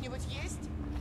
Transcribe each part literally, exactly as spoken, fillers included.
кто-нибудь есть?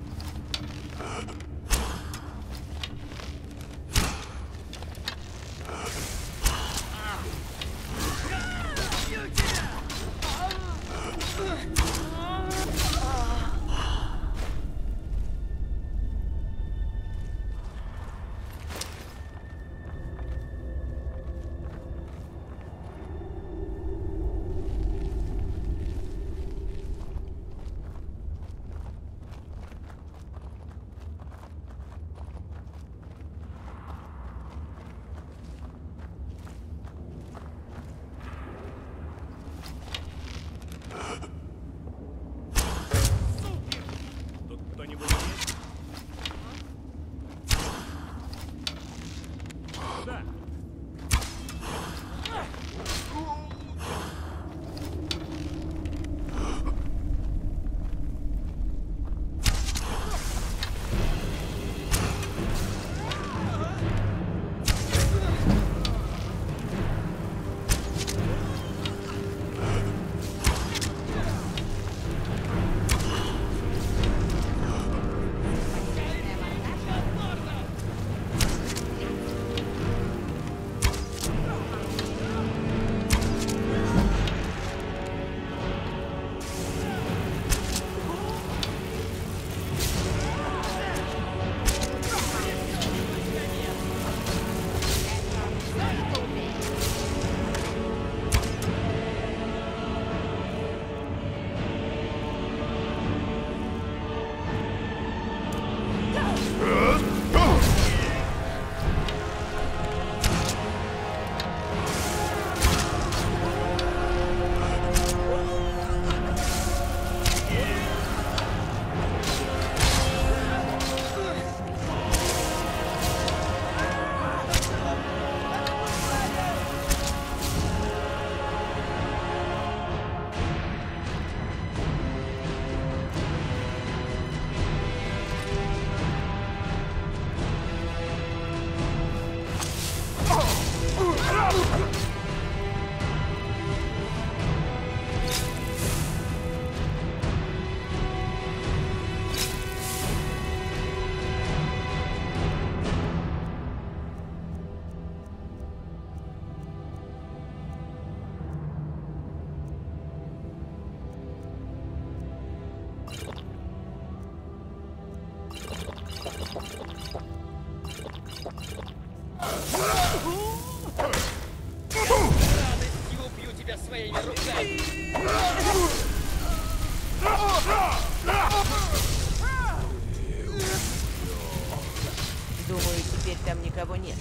Думаю, теперь там никого нет.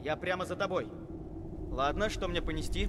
Я прямо за тобой. Ладно, что мне понести?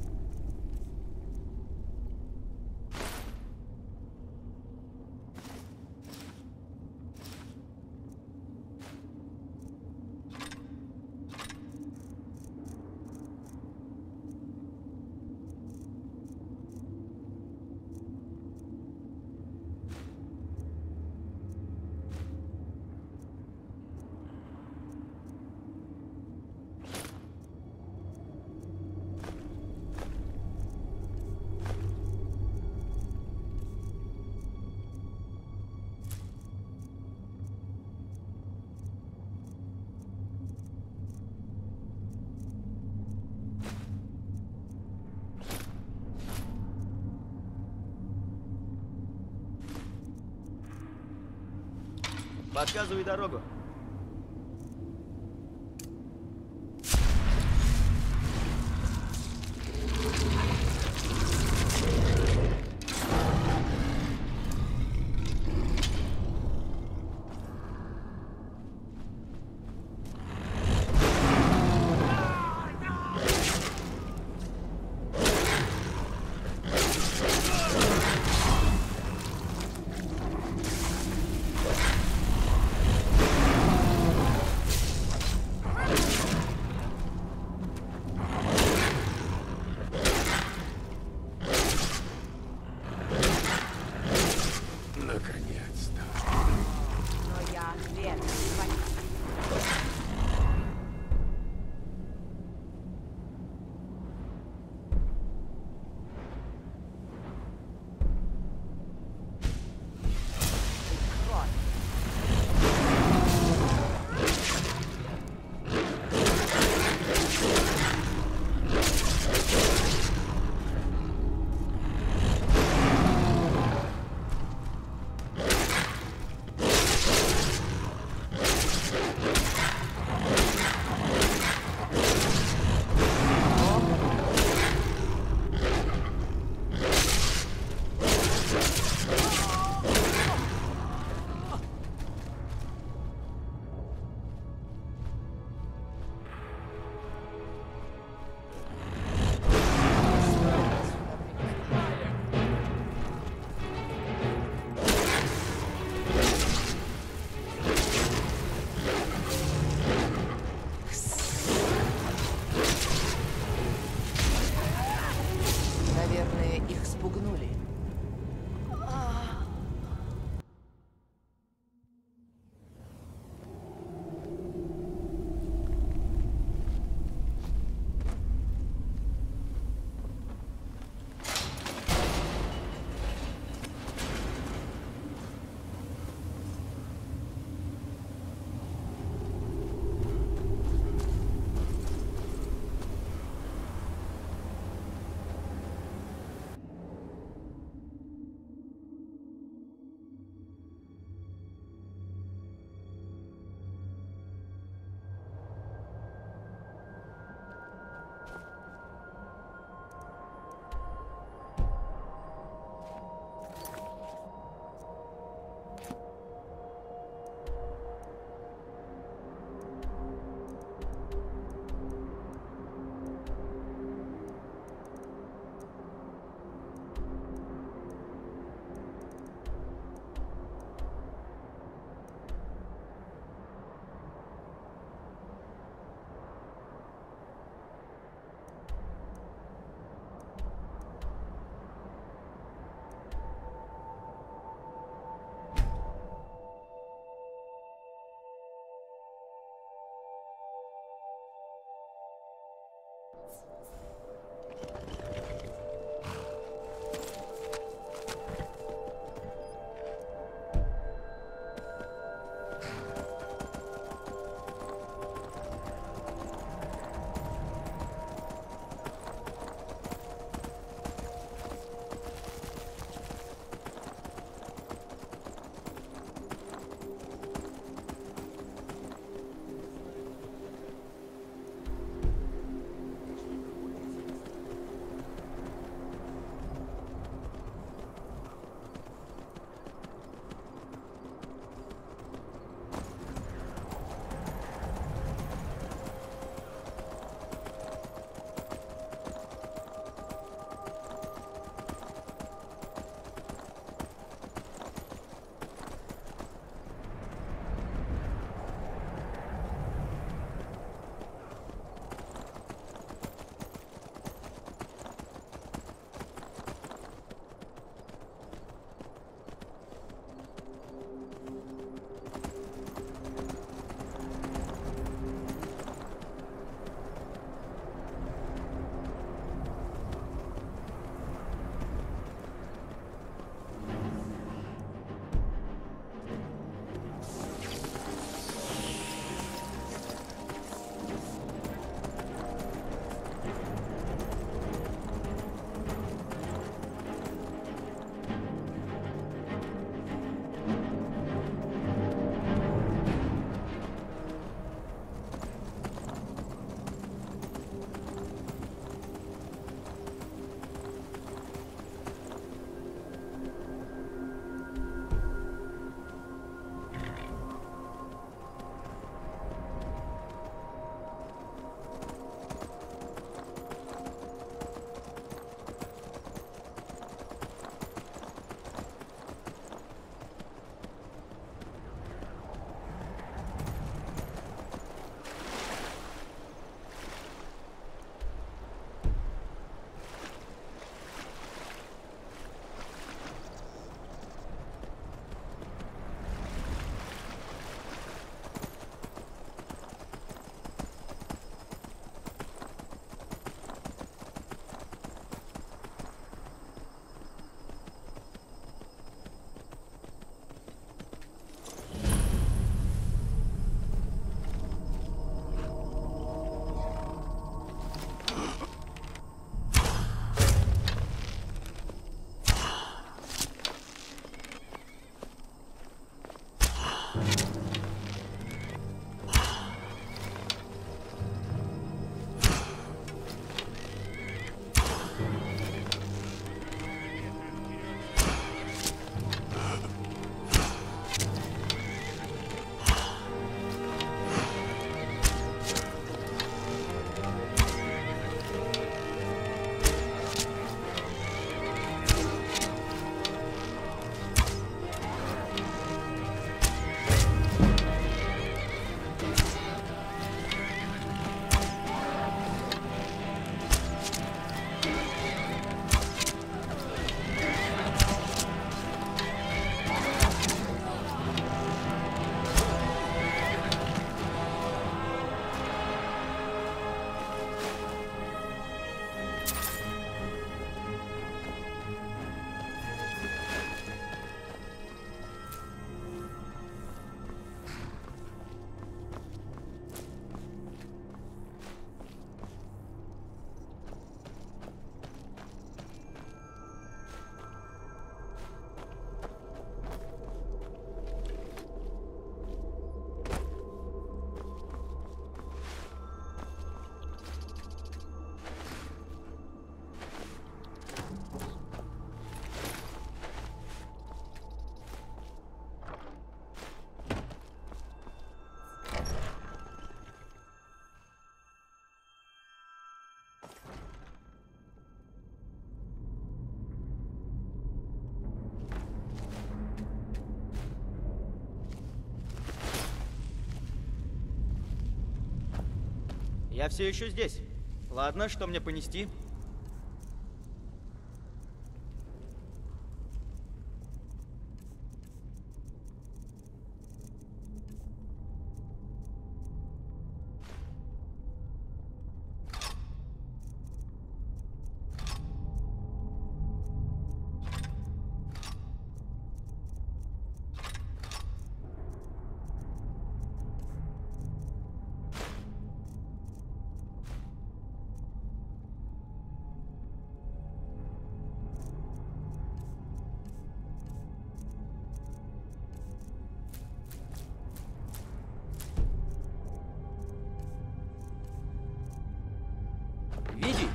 Показывай дорогу. Я все еще здесь. Ладно, что мне понести? Види!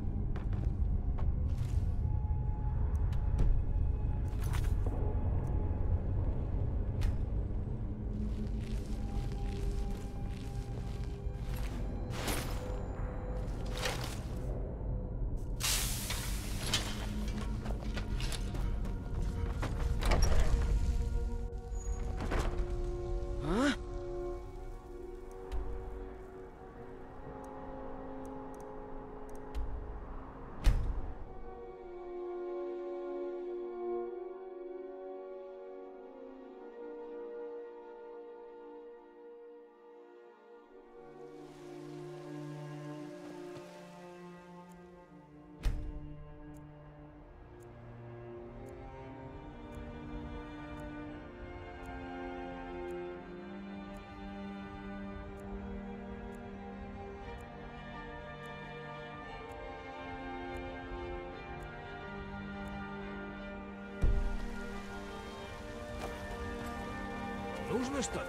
А? Нужно что-то?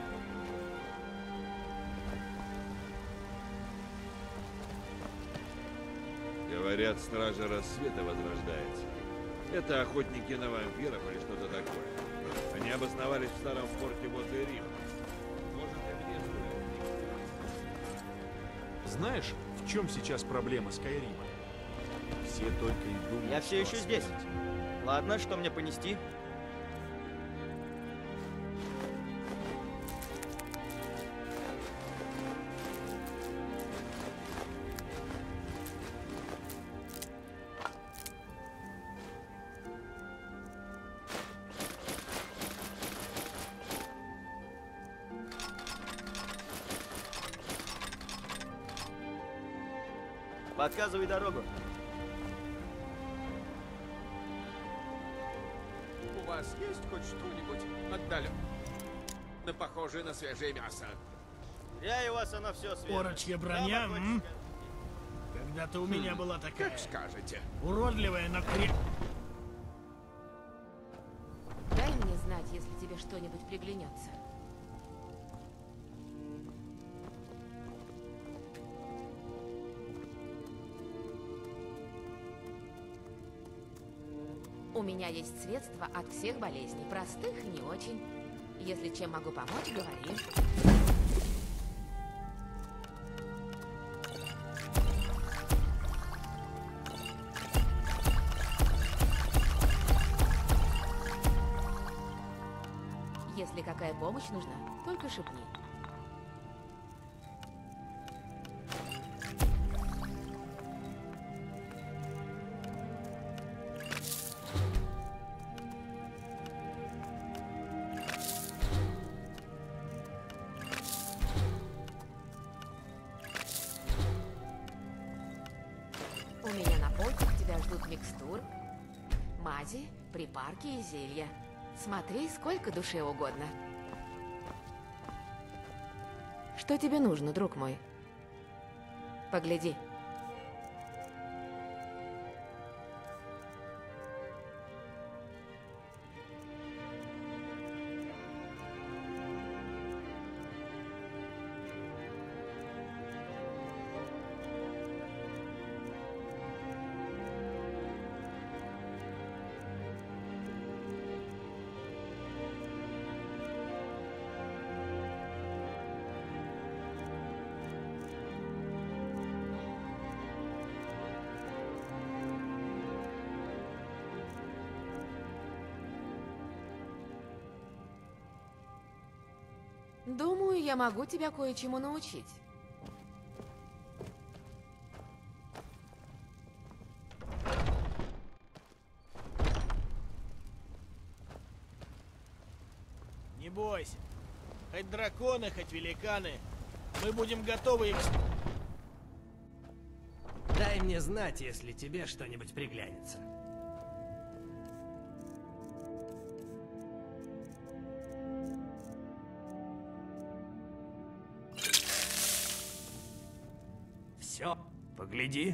Говорят, Стража Рассвета возрождается. Это охотники на вампиров или что-то такое. Они обосновались в старом форте возле Рима. Может, и мне стоит. Знаешь, в чем сейчас проблема Скайрима? Все только и думают, Я все что еще о здесь. смерти. Ладно, что мне понести? Показывай дорогу. У вас есть хоть что-нибудь отдаленно? Да похожее на свежее мясо. Я у вас оно все свежее. Порочья броня, Прямо м? точно. Когда-то у меня была такая. Как скажете. Уродливая, но креп... Дай мне знать, если тебе что-нибудь приглянется. У меня есть средства от всех болезней, простых не очень. Если чем могу помочь, говори. Если какая помощь нужна, только шепни. У меня на полках тебя ждут микстур, мази, припарки и зелья. Смотри, сколько душе угодно. Что тебе нужно, друг мой? Погляди. Думаю, я могу тебя кое-чему научить. Не бойся. Хоть драконы, хоть великаны, мы будем готовы их... Дай мне знать, если тебе что-нибудь приглянется. Все, погляди.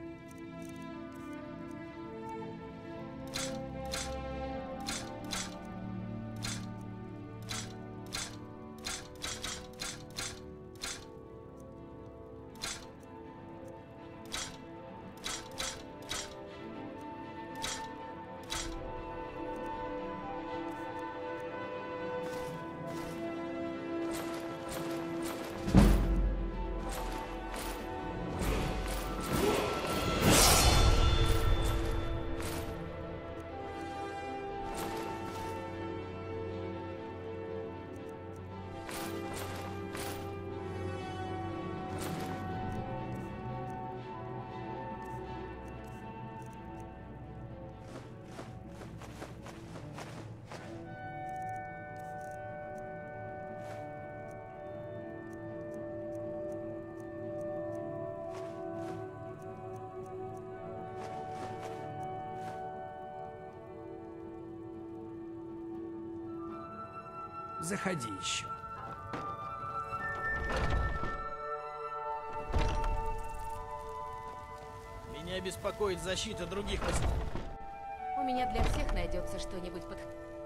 Заходи еще. Меня беспокоит защита других посетителей. У меня для всех найдется что-нибудь под...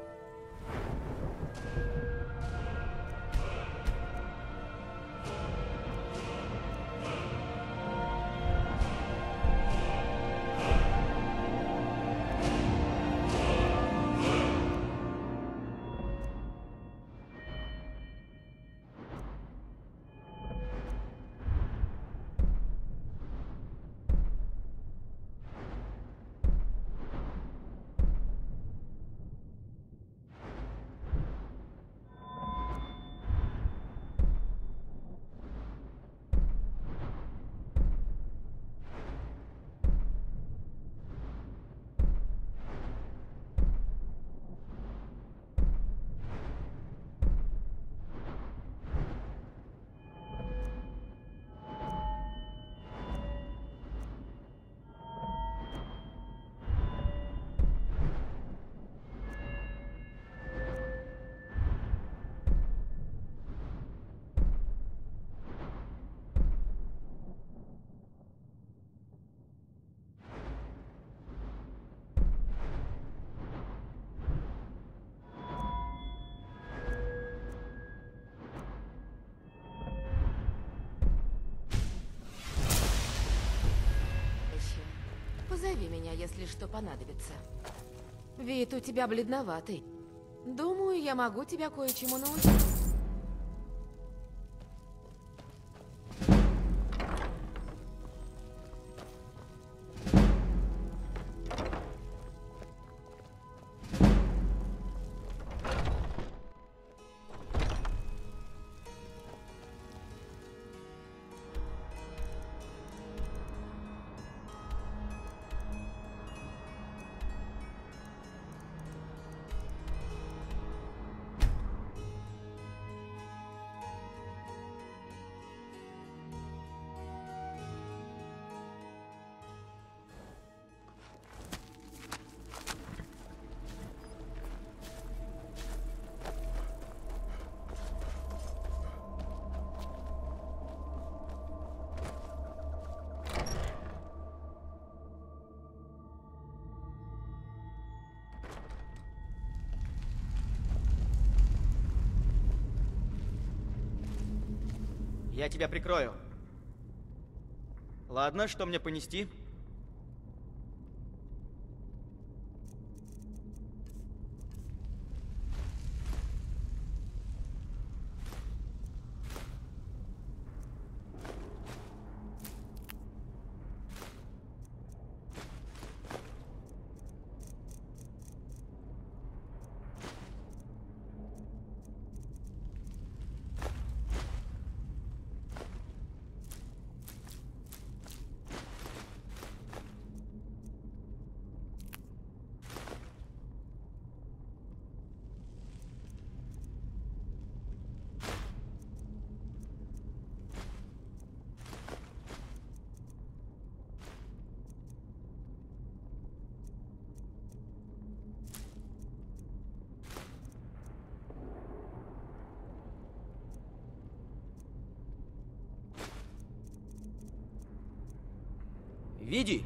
Позови меня, если что понадобится. Вид у тебя бледноватый. Думаю, я могу тебя кое-чему научить. Я тебя прикрою. Ладно, что мне понести? Види!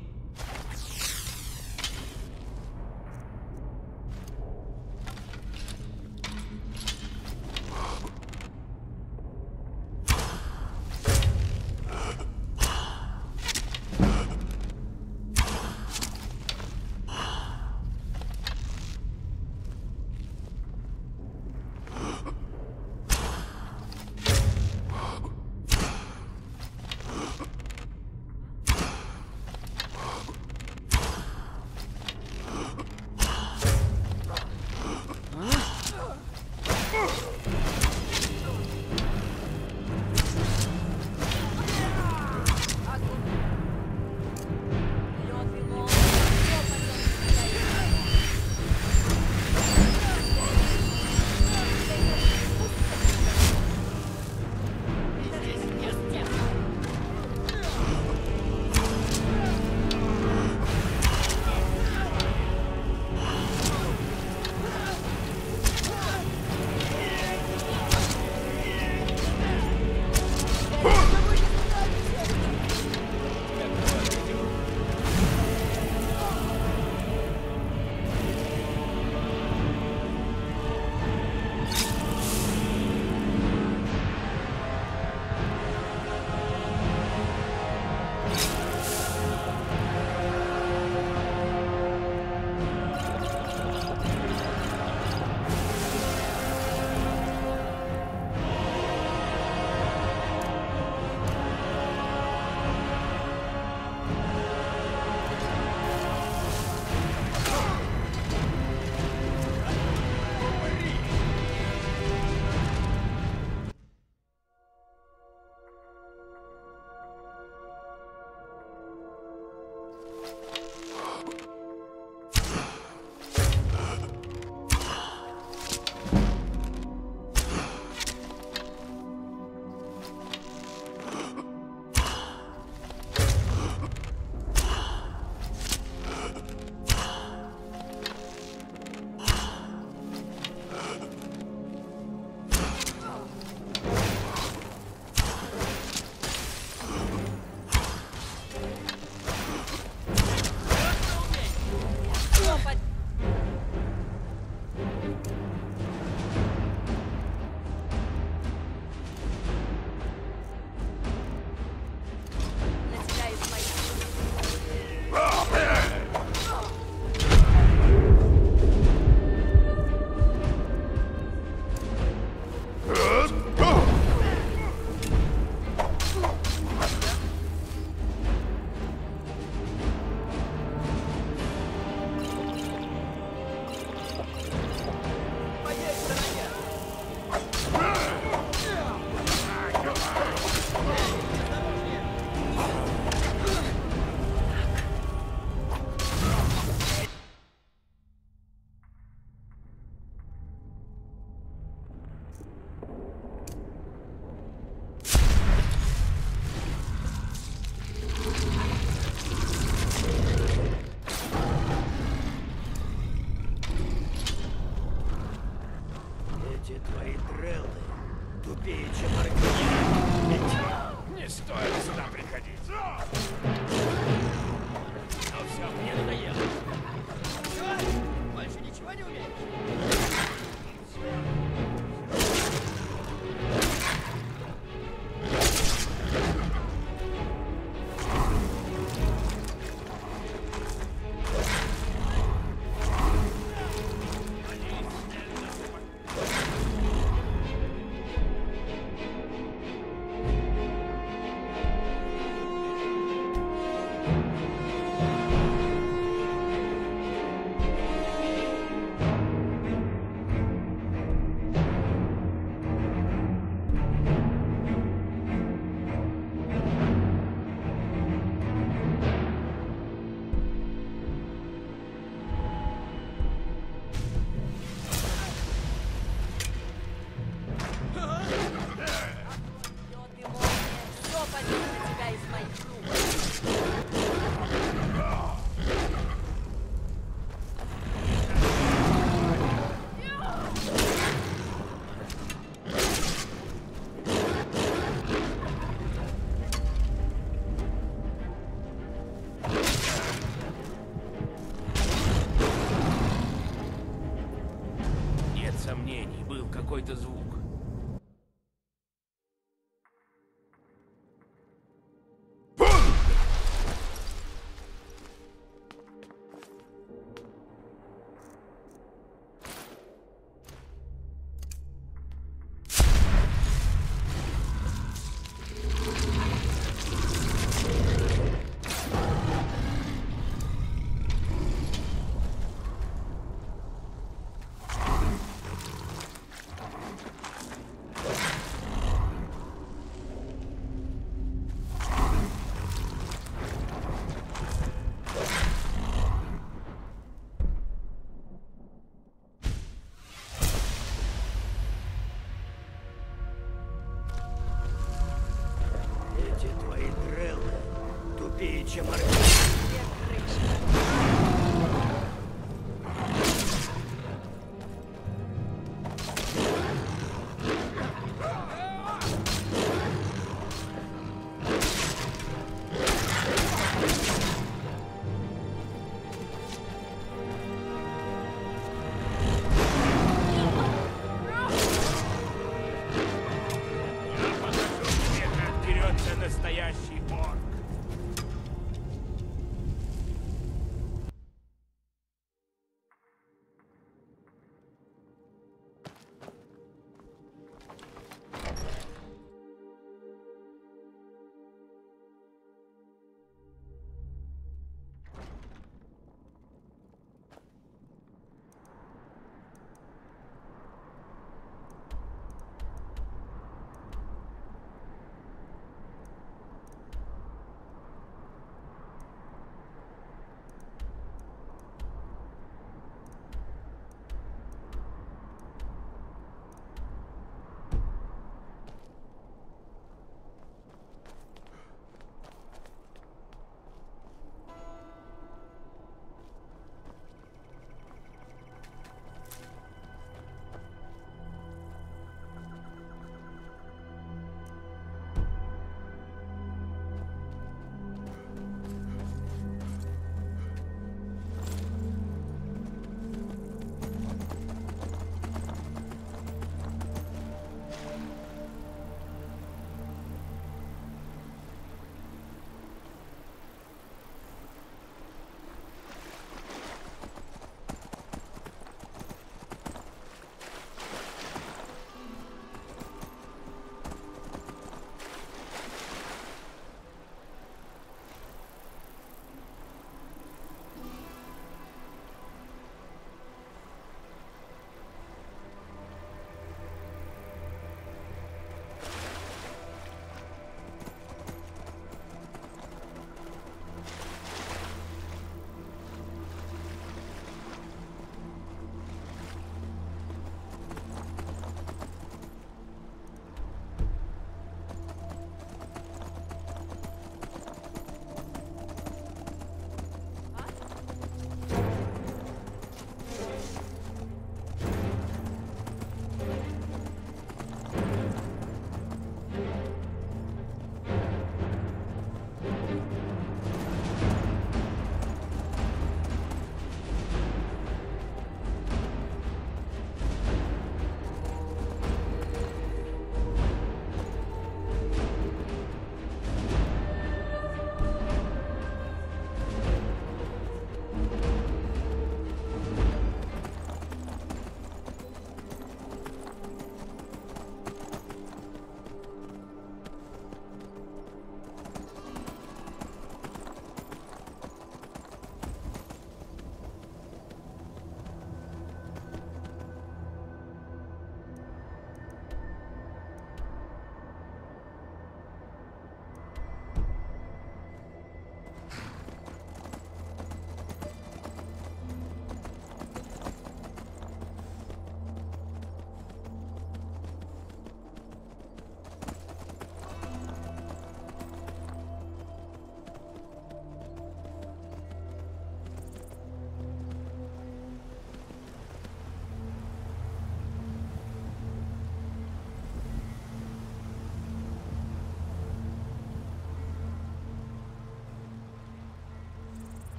сомнений, был какой-то звук.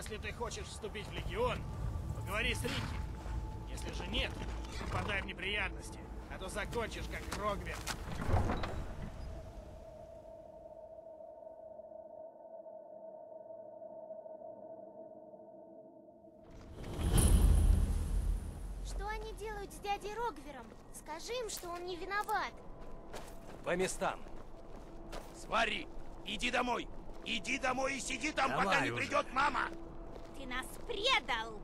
Если ты хочешь вступить в Легион, поговори с Рикки. Если же нет, попадай в неприятности, а то закончишь как Рогве. Что они делают с дядей Рогвером? Скажи им, что он не виноват. По местам. Свари, иди домой. Иди домой и сиди там, Давай пока не уже. придет мама. Ты нас предал!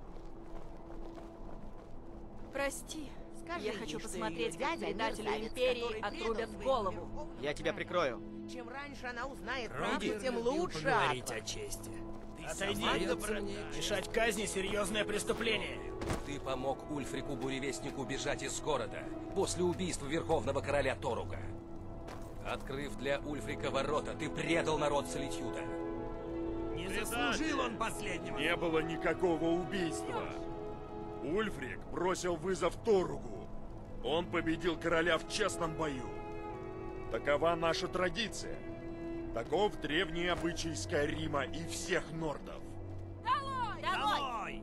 Прости. Скажи Я ей, хочу что посмотреть, ее как дядя предателю мерзавец, Империи который отрубят предал голову. Я тебя прикрою. Чем раньше она узнает Рогер правду, тем любил лучше. поговорить Атла. о чести. Отойди. Сдается мне, Мешать казни — серьезное преступление. Ты помог Ульфрику Буревестнику бежать из города после убийства Верховного Короля Торуга. Открыв для Ульфрика ворота, ты предал народ Солитюда. Не заслужил он последнего. Не было никакого убийства. Ульфрик бросил вызов Торугу. Он победил короля в честном бою. Такова наша традиция. Таков древний обычай Скайрима и всех нордов. Долой!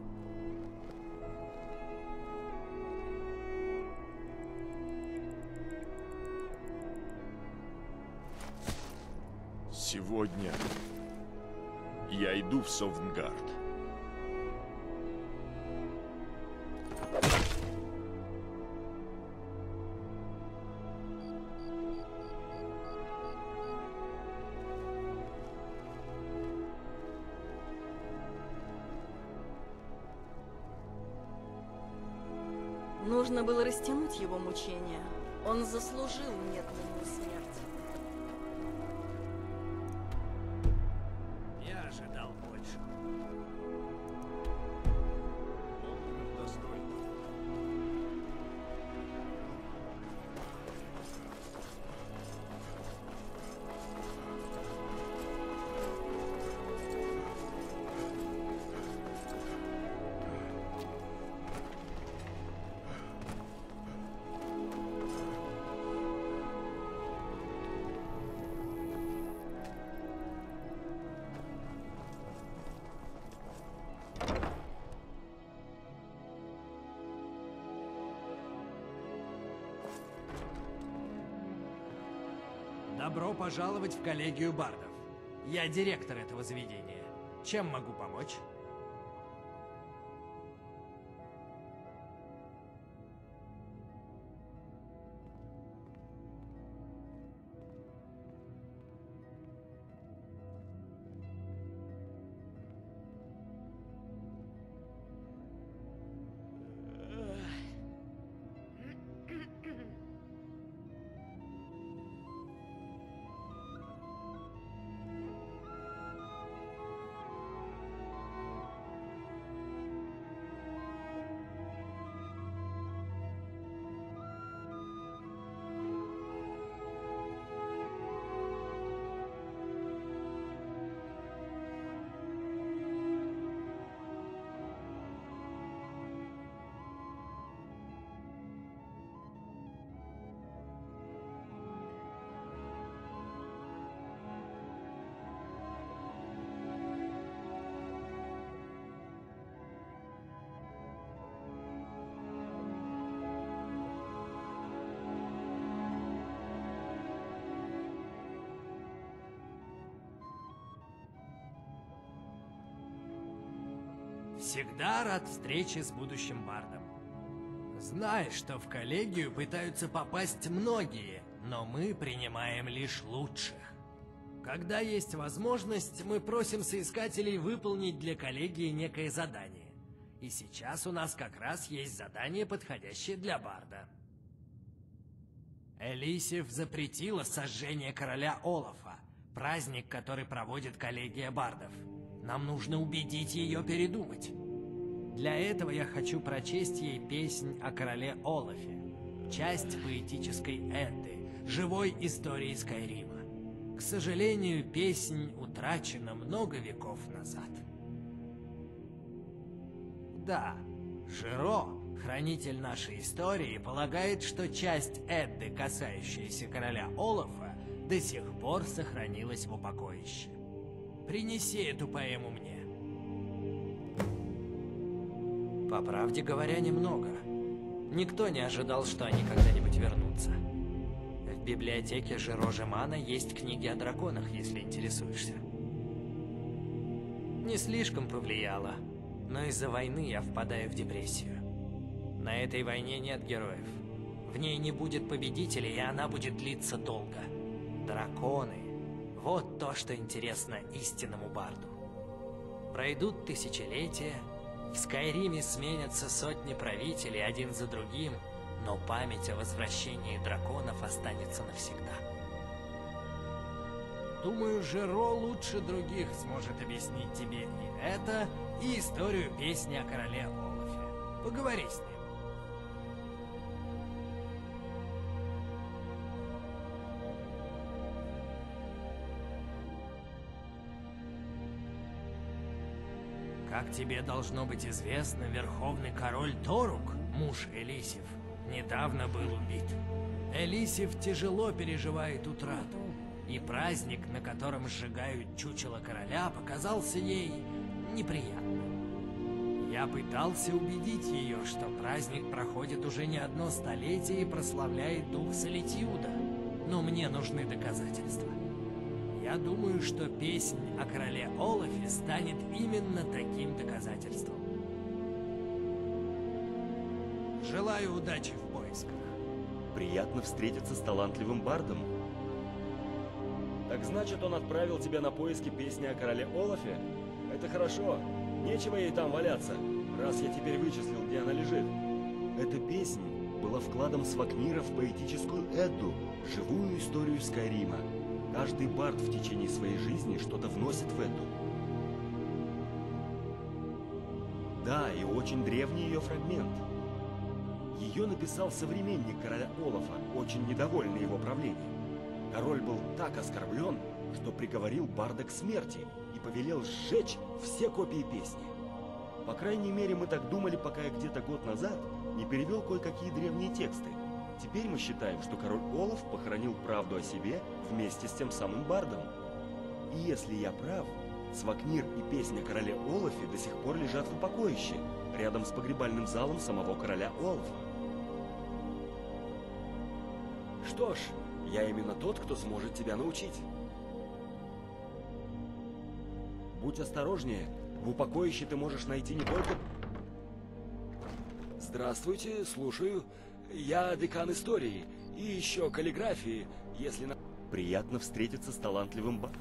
Сегодня я иду в Совнгард. Нужно было растянуть его мучения. Он заслужил медленную смерть. Я ожидал больше. Он достойный. Добро пожаловать в коллегию бардов. Я директор этого заведения. Чем могу помочь? Всегда рад встрече с будущим бардом. Знай, что в коллегию пытаются попасть многие, но мы принимаем лишь лучших. Когда есть возможность, мы просим соискателей выполнить для коллегии некое задание. И сейчас у нас как раз есть задание, подходящее для барда. Элисев запретила сожжение короля Олафа, праздник, который проводит коллегия бардов. Нам нужно убедить ее передумать. Для этого я хочу прочесть ей песнь о короле Олафе, часть поэтической Эдды, живой истории Скайрима. К сожалению, песнь утрачена много веков назад. Да, Широ, хранитель нашей истории, полагает, что часть Эдды, касающаяся короля Олафа, до сих пор сохранилась в упокоище. Принеси эту поэму мне. По правде говоря, немного. Никто не ожидал, что они когда-нибудь вернутся. В библиотеке Жиро Жемана есть книги о драконах, если интересуешься. Не слишком повлияло, но из-за войны я впадаю в депрессию. На этой войне нет героев. В ней не будет победителей, и она будет длиться долго. Драконы — вот то, что интересно истинному барду. Пройдут тысячелетия, в Скайриме сменятся сотни правителей один за другим, но память о возвращении драконов останется навсегда. Думаю, Жиро лучше других сможет объяснить тебе и это, и историю песни о короле Олафе. Поговори с ним. Как тебе должно быть известно, верховный король Торук, муж Элисив, недавно был убит. Элисив тяжело переживает утрату, и праздник, на котором сжигают чучело короля, показался ей неприятным. Я пытался убедить ее, что праздник проходит уже не одно столетие и прославляет дух Солитьюда, но мне нужны доказательства. Я думаю, что песнь о короле Олафе станет именно таким доказательством. Желаю удачи в поисках. Приятно встретиться с талантливым бардом. Так значит, он отправил тебя на поиски песни о короле Олафе? Это хорошо. Нечего ей там валяться, раз я теперь вычислил, где она лежит. Эта песня была вкладом Свакнира в поэтическую Эдду, живую историю Скайрима. Каждый бард в течение своей жизни что-то вносит в эту. Да, и очень древний ее фрагмент. Ее написал современник короля Олафа, очень недовольный его правлением. Король был так оскорблен, что приговорил барда к смерти и повелел сжечь все копии песни. По крайней мере, мы так думали, пока я где-то год назад не перевел кое-какие древние тексты. Теперь мы считаем, что король Олаф похоронил правду о себе вместе с тем самым бардом. И если я прав, Свакнир и песня о короле Олафе до сих пор лежат в упокоище, рядом с погребальным залом самого короля Олафа. Что ж, я именно тот, кто сможет тебя научить. Будь осторожнее, в упокоище ты можешь найти не только... Здравствуйте, слушаю. Я декан истории и еще каллиграфии, если на... Приятно встретиться с талантливым ба...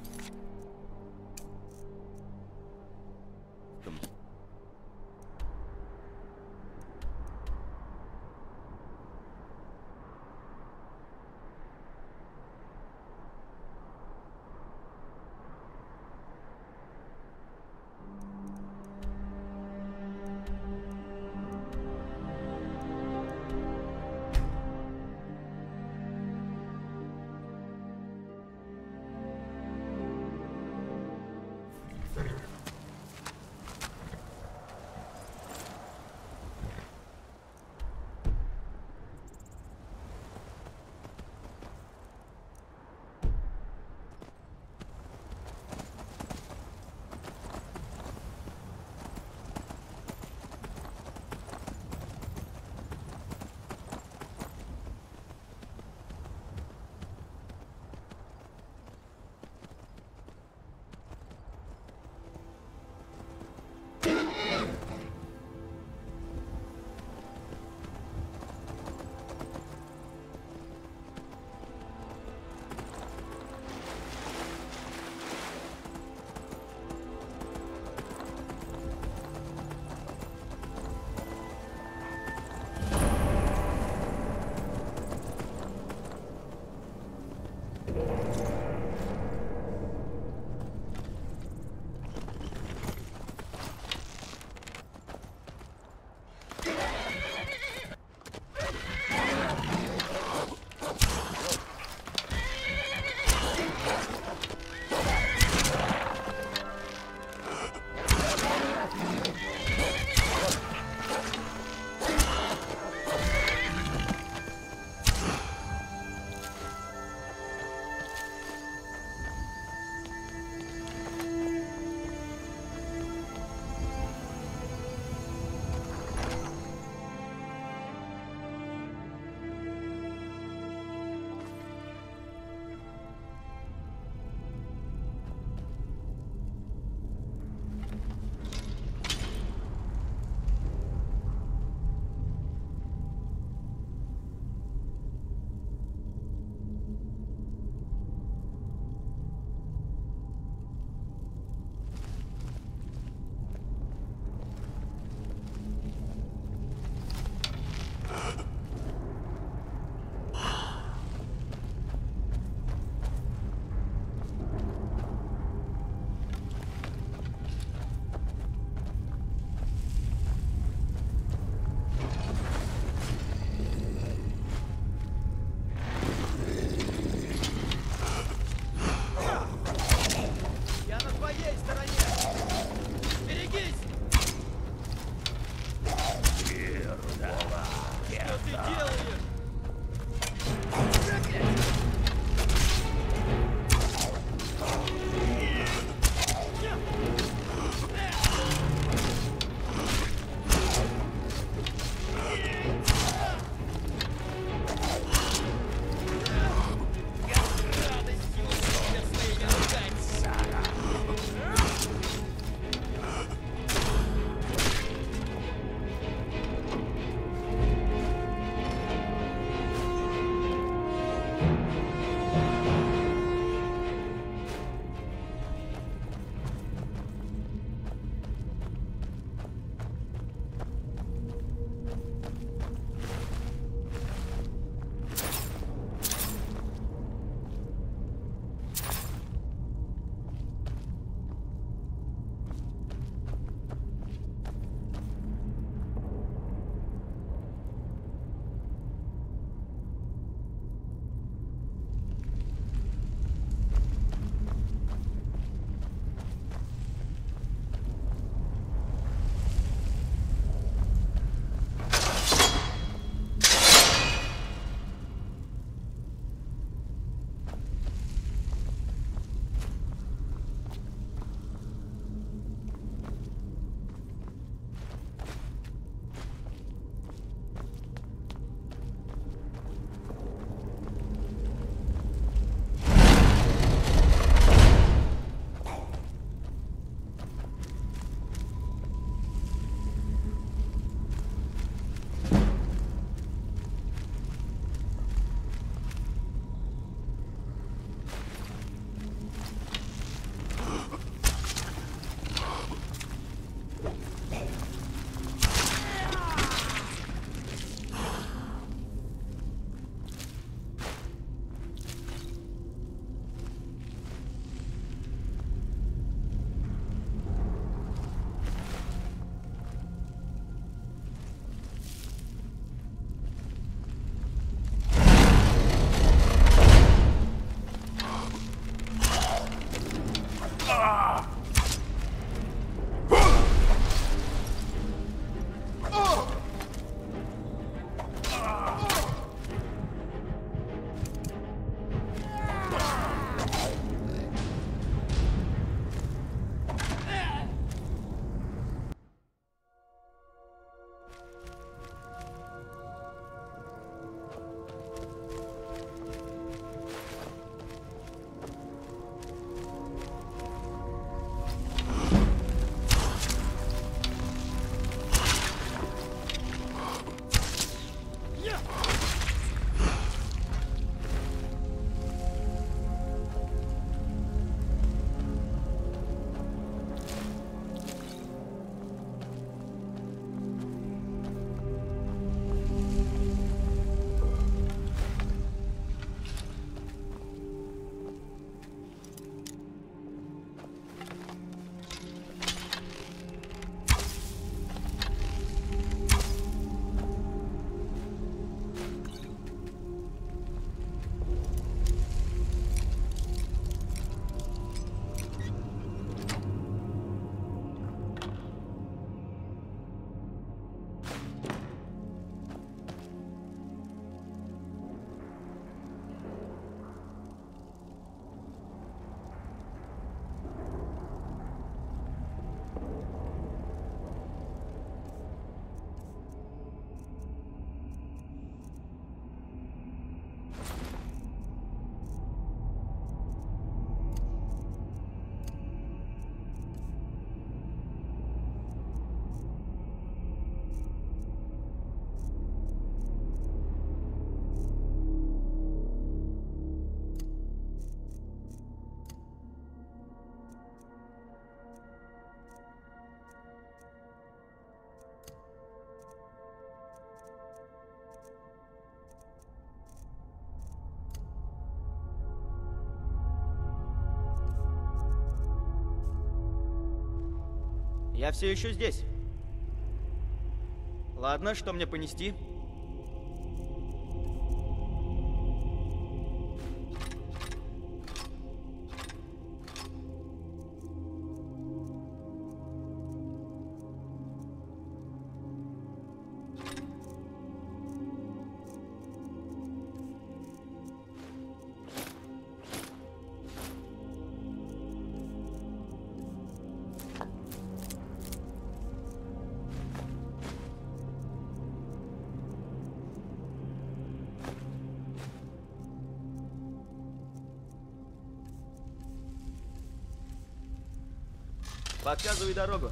Я все еще здесь. Ладно, что мне понести? Показывай дорогу.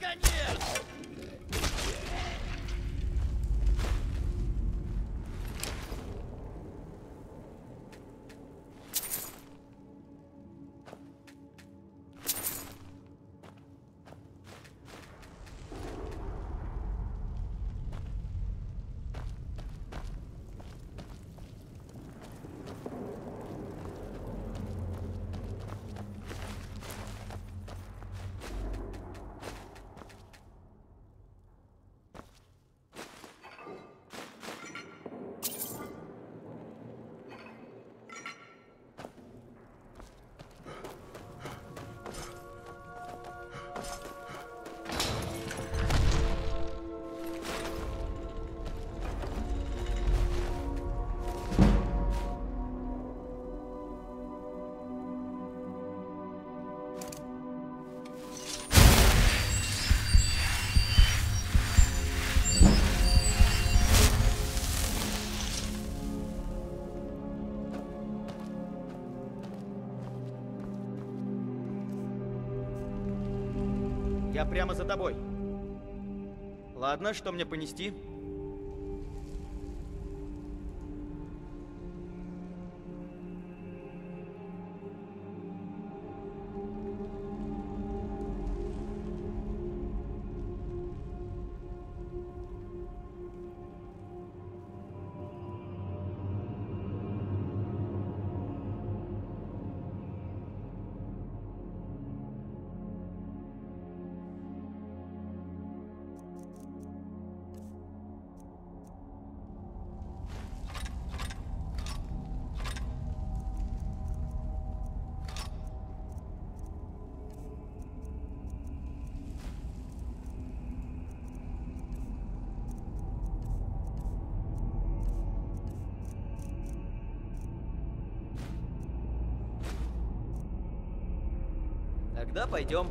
тебя нет! Я прямо за тобой. Ладно, что мне понести? Тогда пойдем.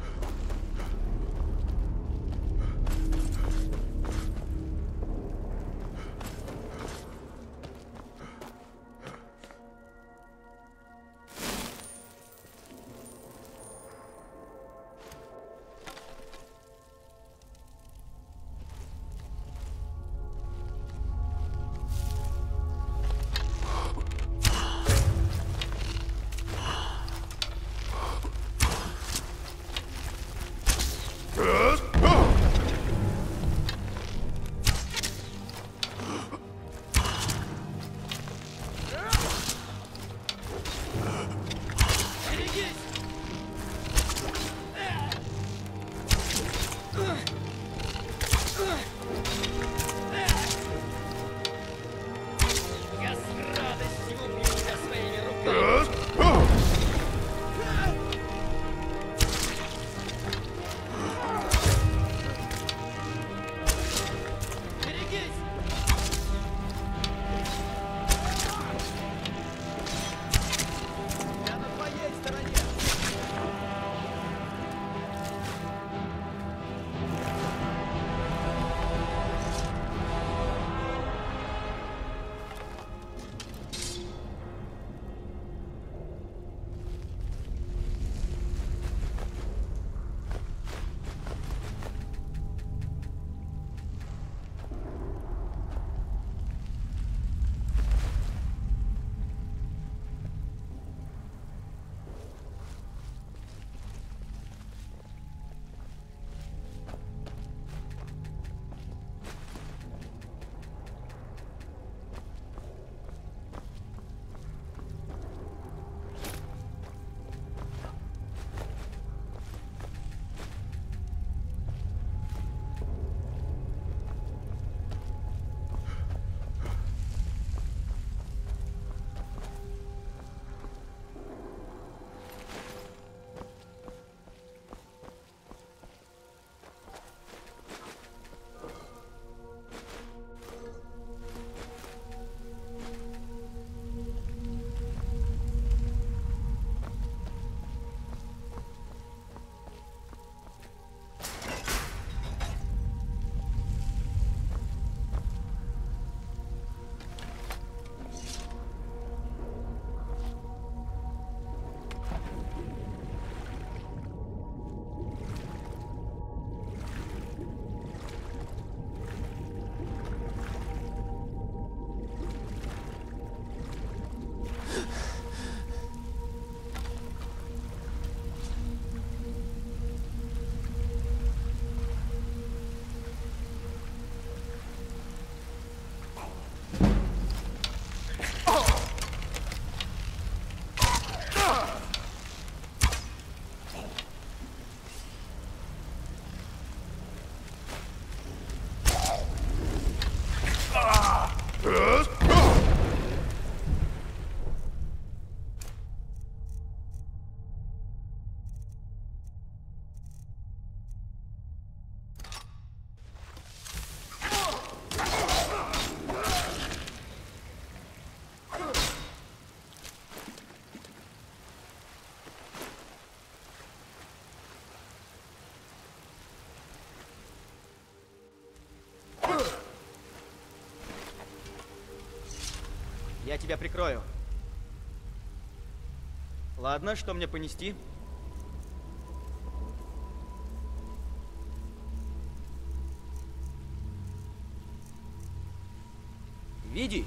Я тебя прикрою. Ладно, что мне понести? Види!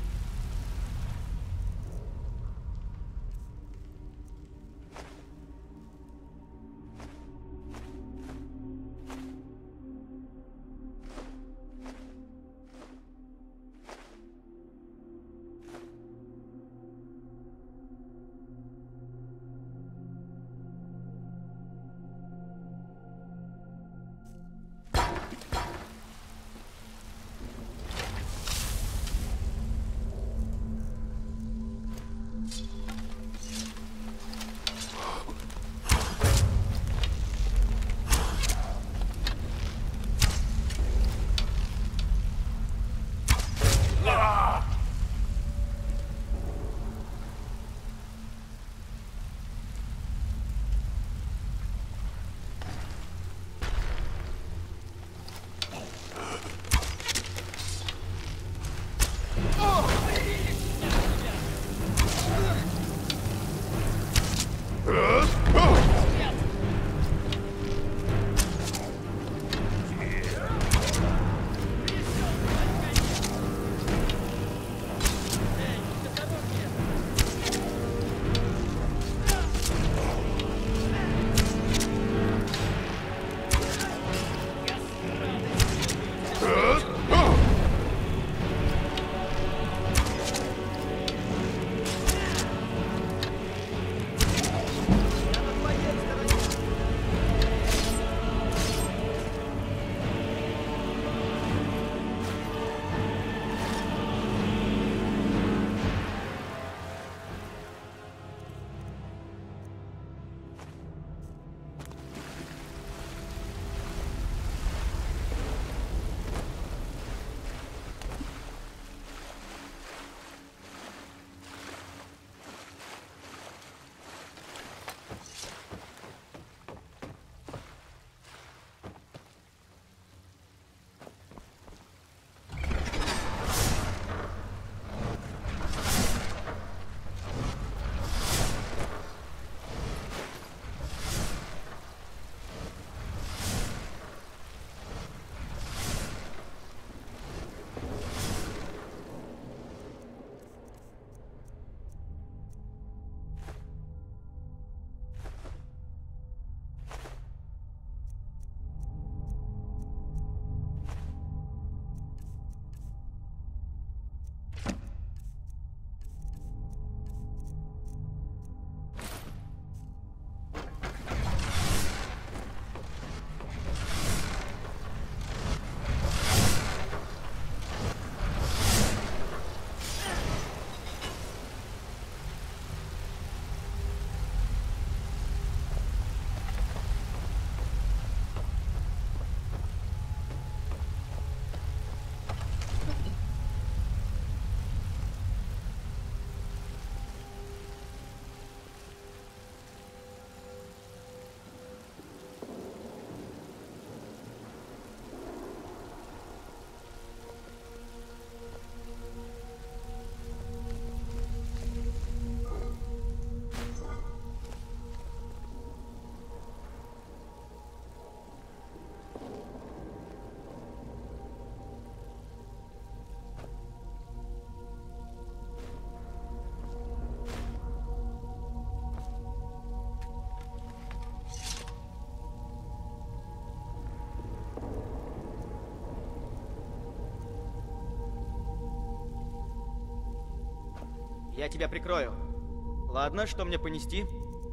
Я тебя прикрою. Ладно, что мне понести?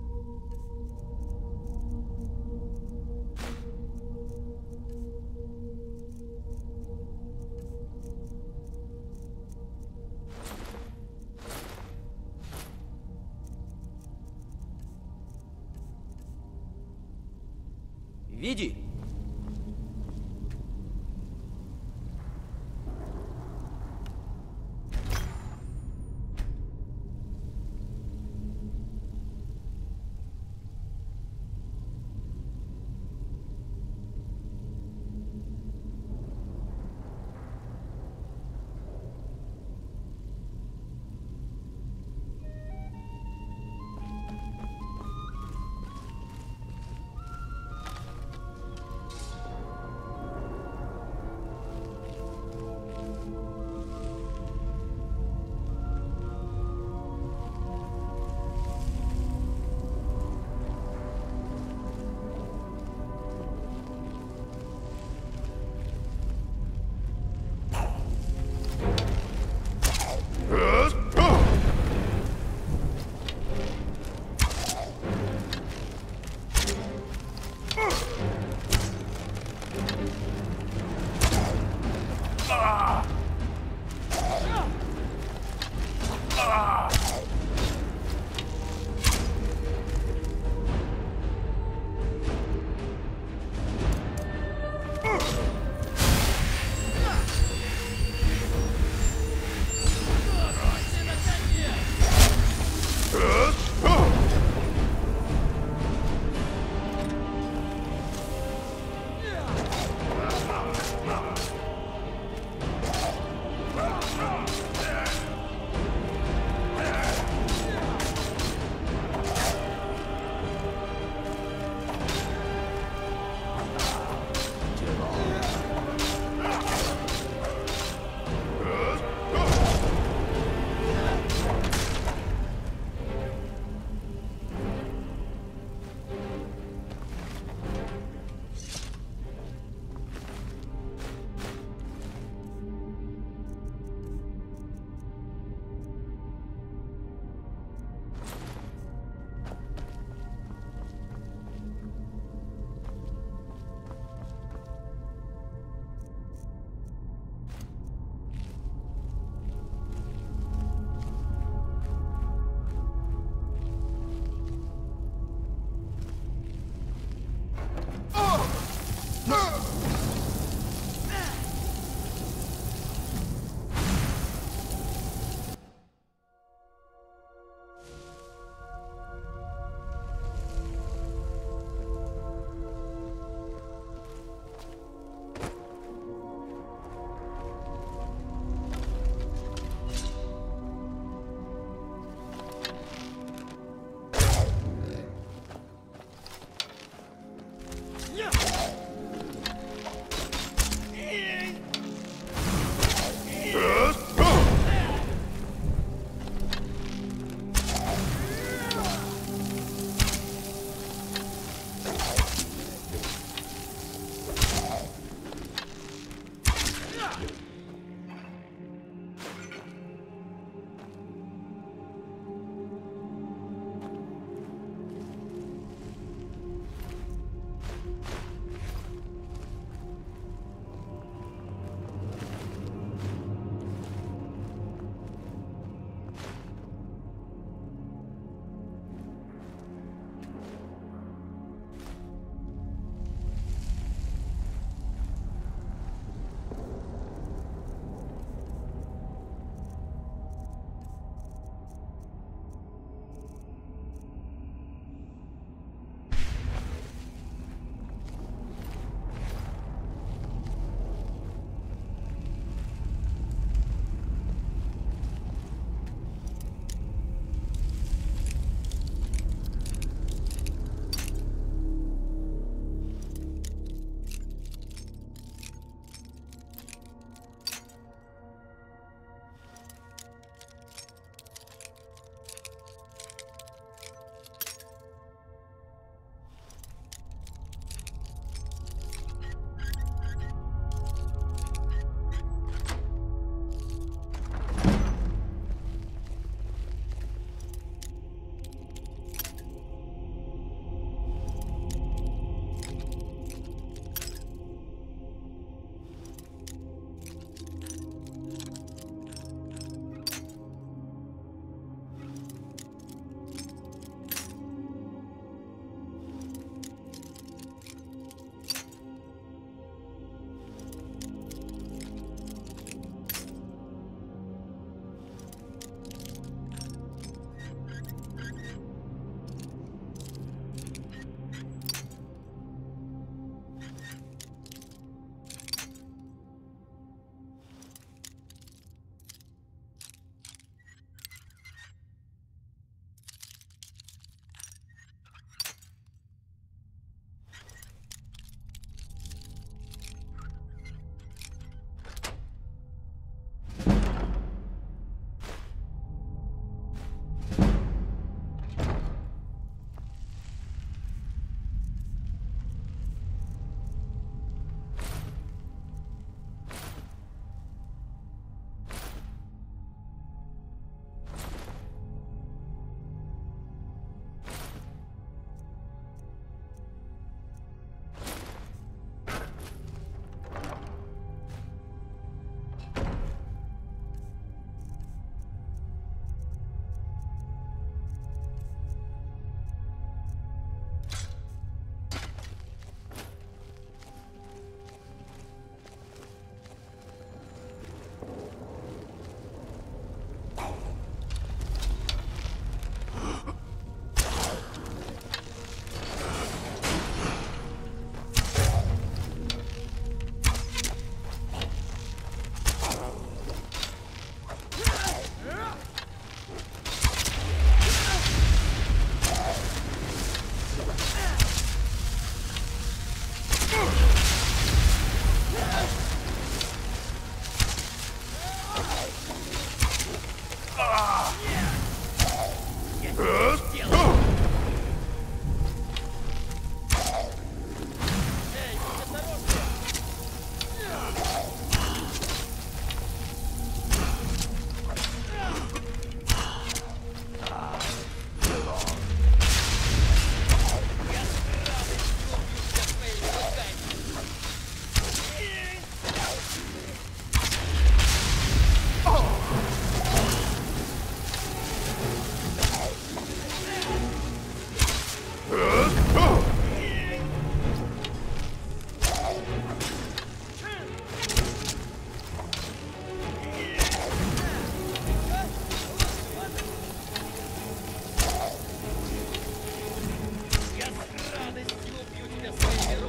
Види!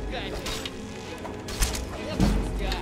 Пускай. Я пускай.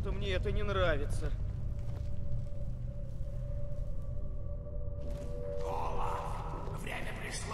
Что-то мне это не нравится. Олаф, время пришло.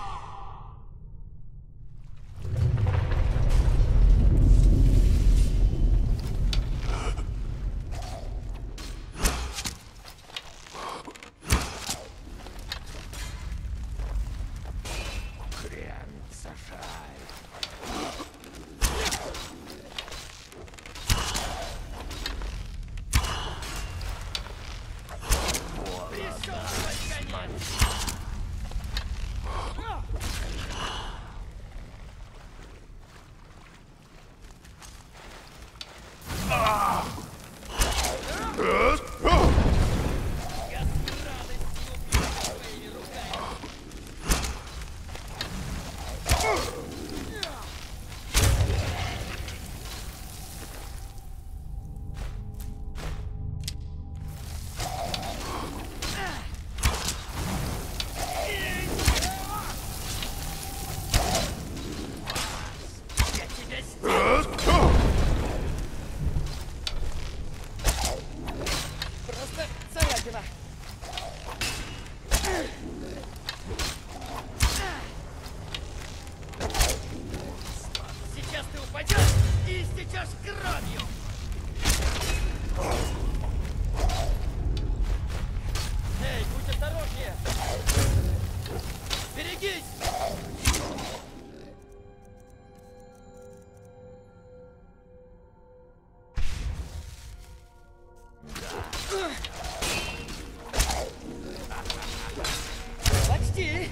Почти.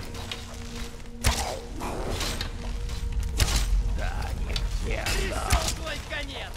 Да, не Пришел твой конец.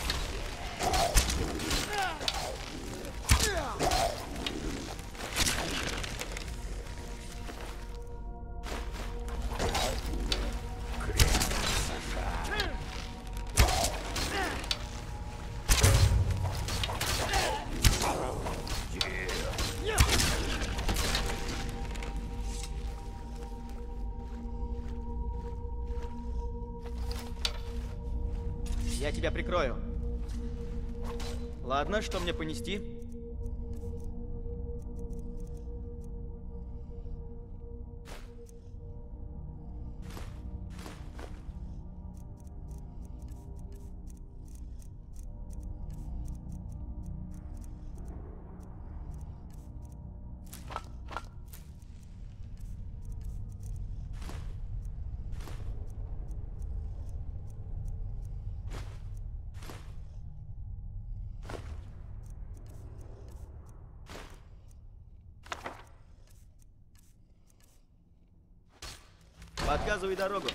Я тебя прикрою. Ладно, что мне понести? Показывай дорогу.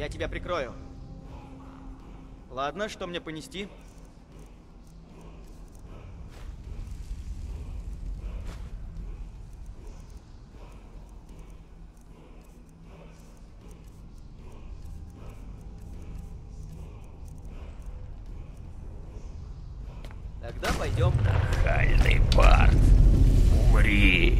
Я тебя прикрою. Ладно, что мне понести? Тогда пойдем. Нахальный Барт. Умри.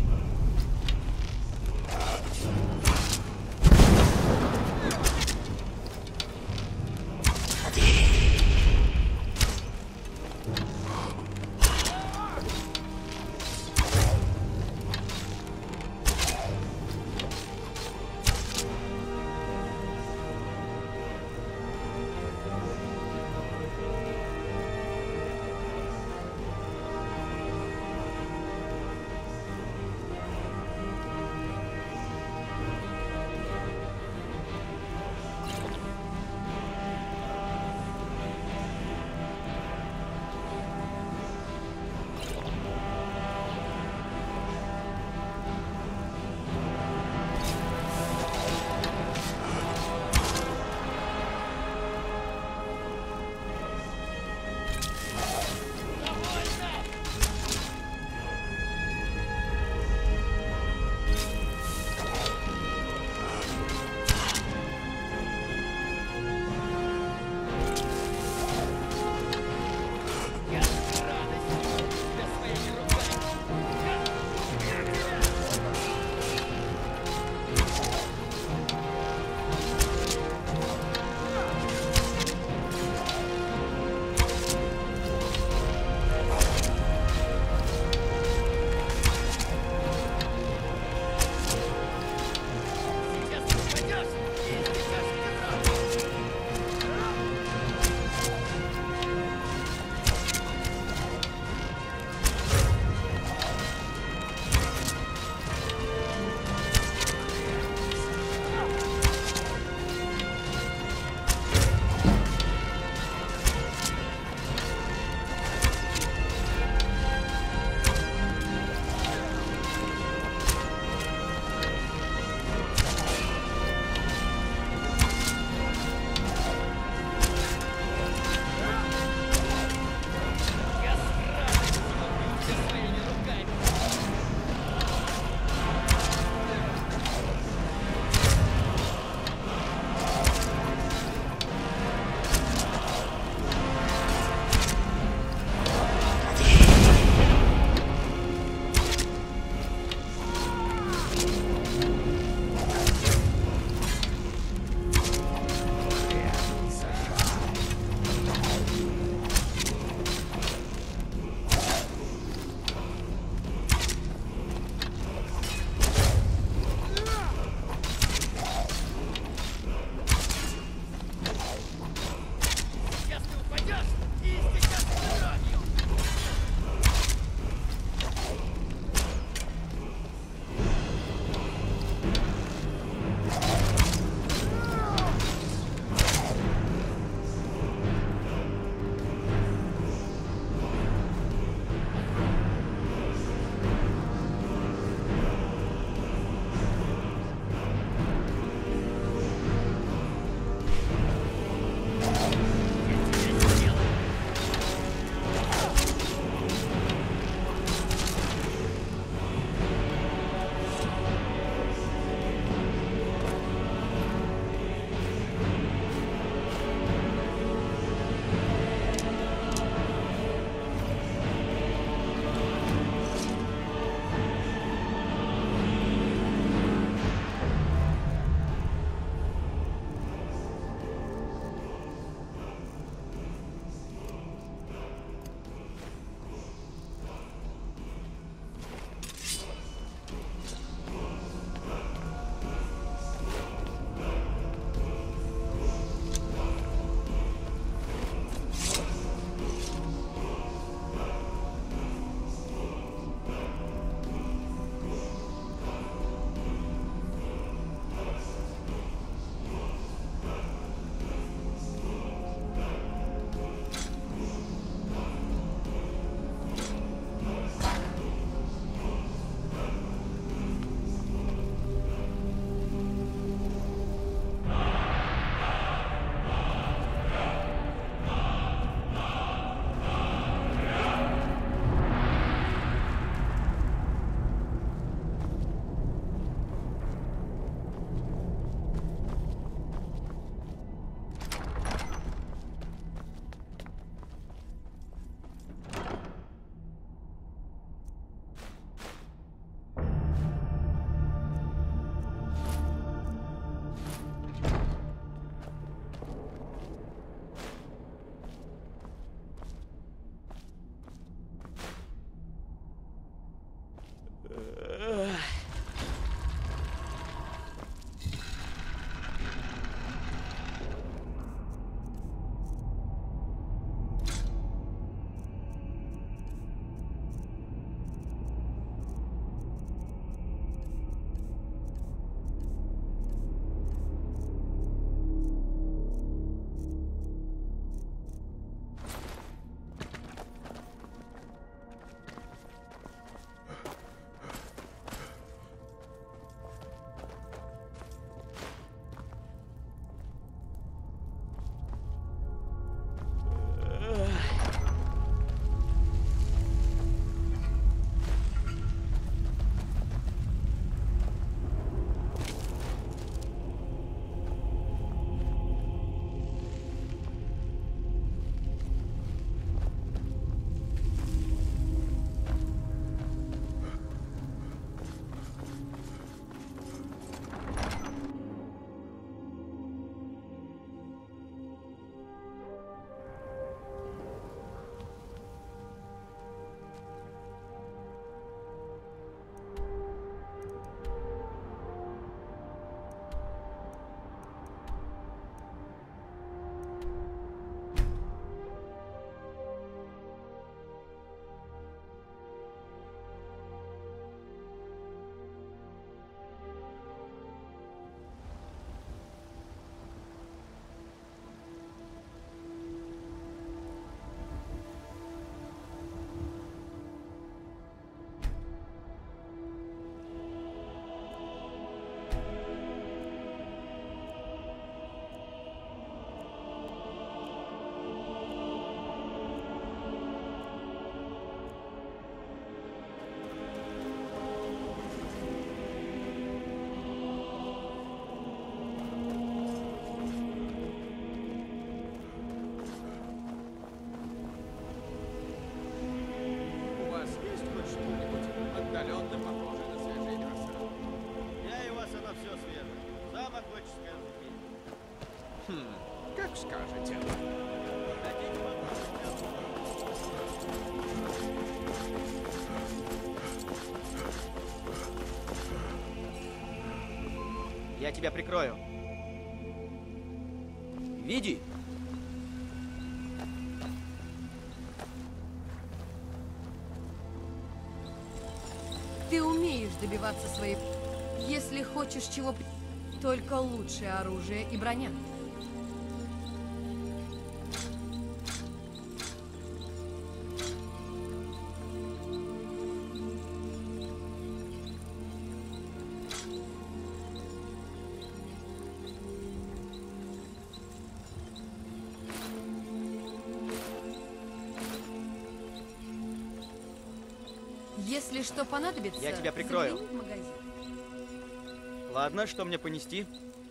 Отдаленно похоже на свежие красавцы. Я и у вас оно все свежее. Замок в отческой руке. Хм, как скажете. Хотите попробовать? Я тебя прикрою. Види! Ты умеешь добиваться своей... Если хочешь чего... Только лучшее оружие и броня. Если что понадобится, я тебя прикрою. загляни в магазин. Ладно, что мне понести?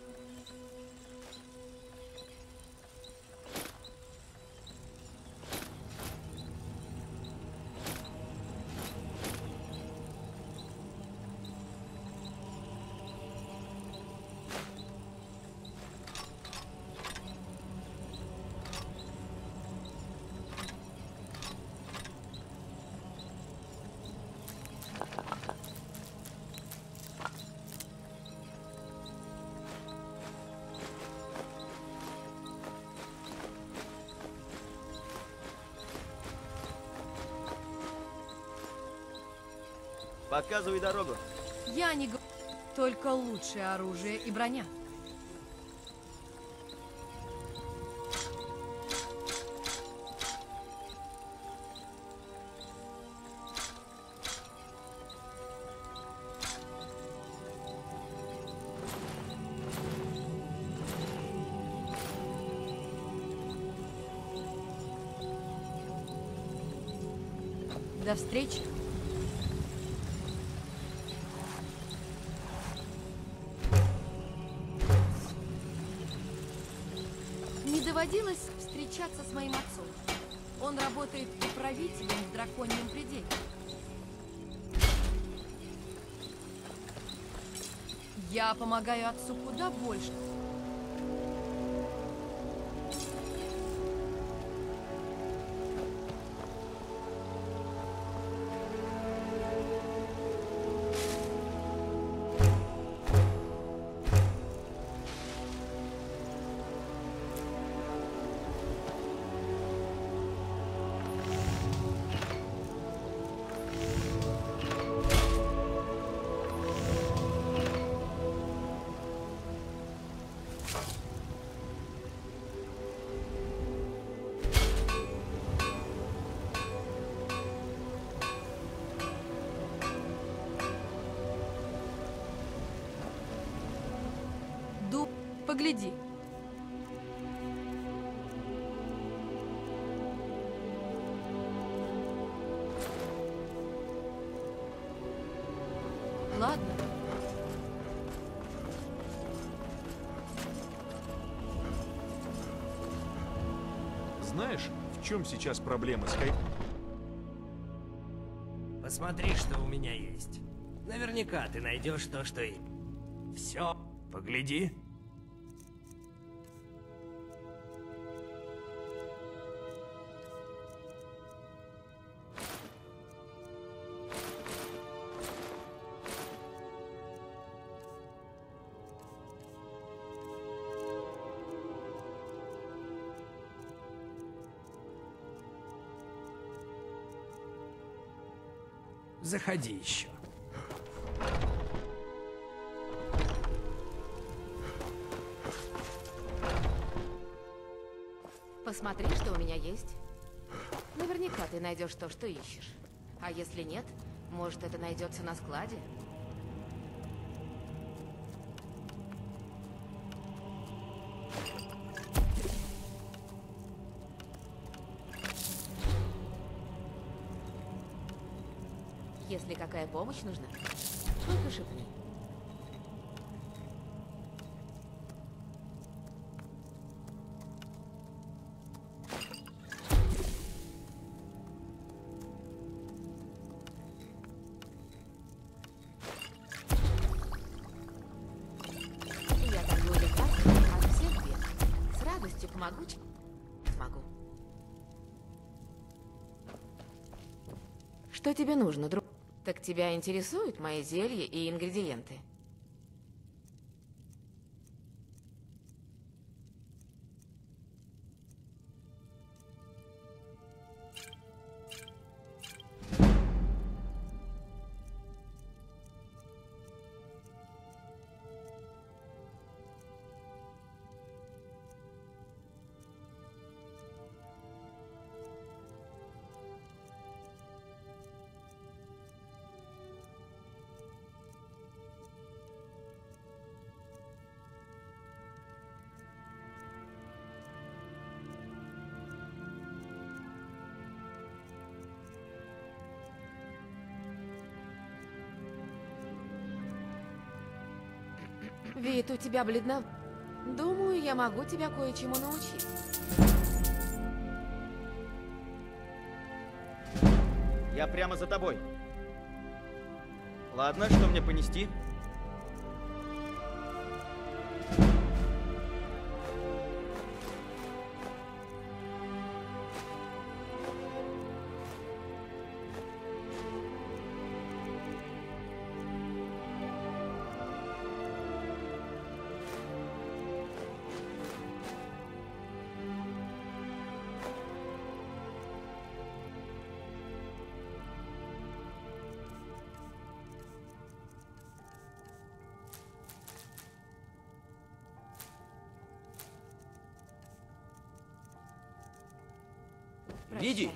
Показывай дорогу. Я не говорю, только лучшее оружие и броня. До встречи. Не доводилось встречаться с моим отцом. Он работает управителем в драконьем пределе. Я помогаю отцу куда больше. Ду, погляди. Ладно. Знаешь, в чем сейчас проблема с Кай... Посмотри, что у меня есть. Наверняка ты найдешь то, что и... Все. Погляди. Заходи еще. Посмотри, что у меня есть. Наверняка ты найдешь то, что ищешь. А если нет, может, это найдется на складе? Если какая помощь нужна, только шепни. Что тебе нужно, друг? Так тебя интересуют мои зелья и ингредиенты? Вид у тебя бледно. Думаю, я могу тебя кое-чему научить. Я прямо за тобой. Ладно, что мне понести? Види!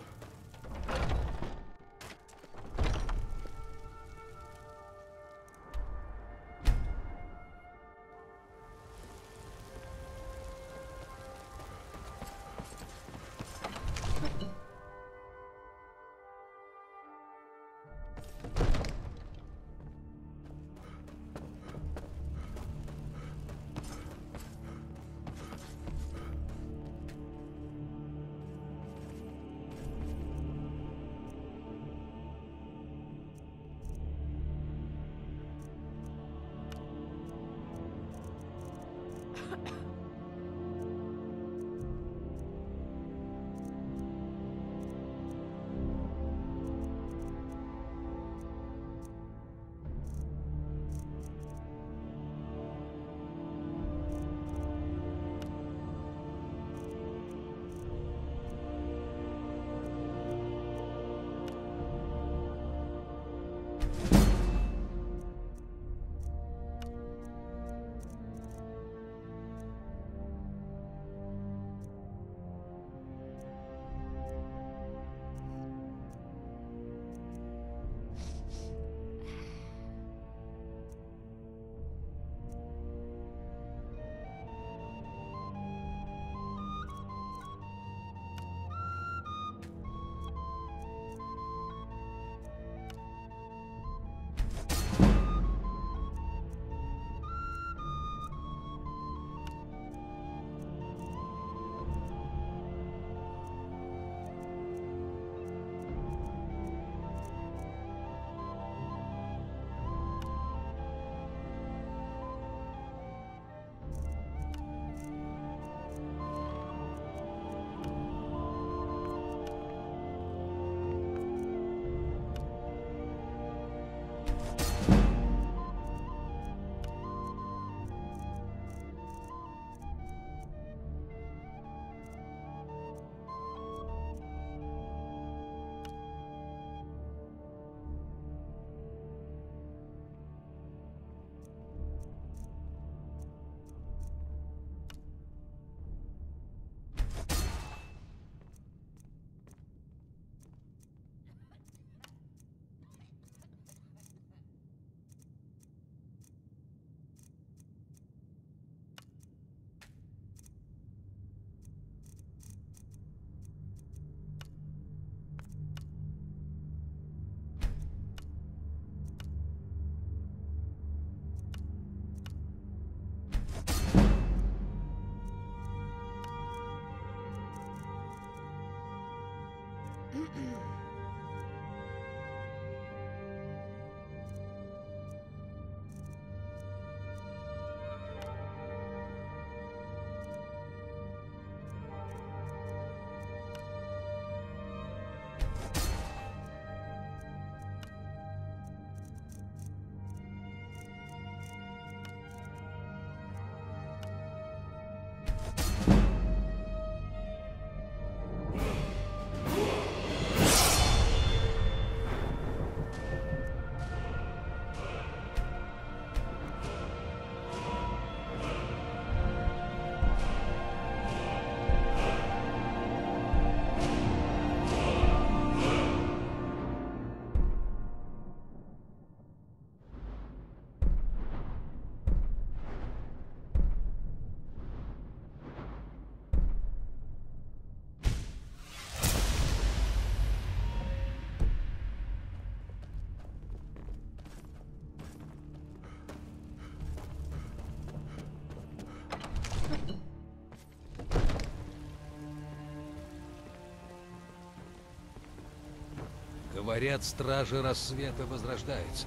Говорят, стражи рассвета возрождаются.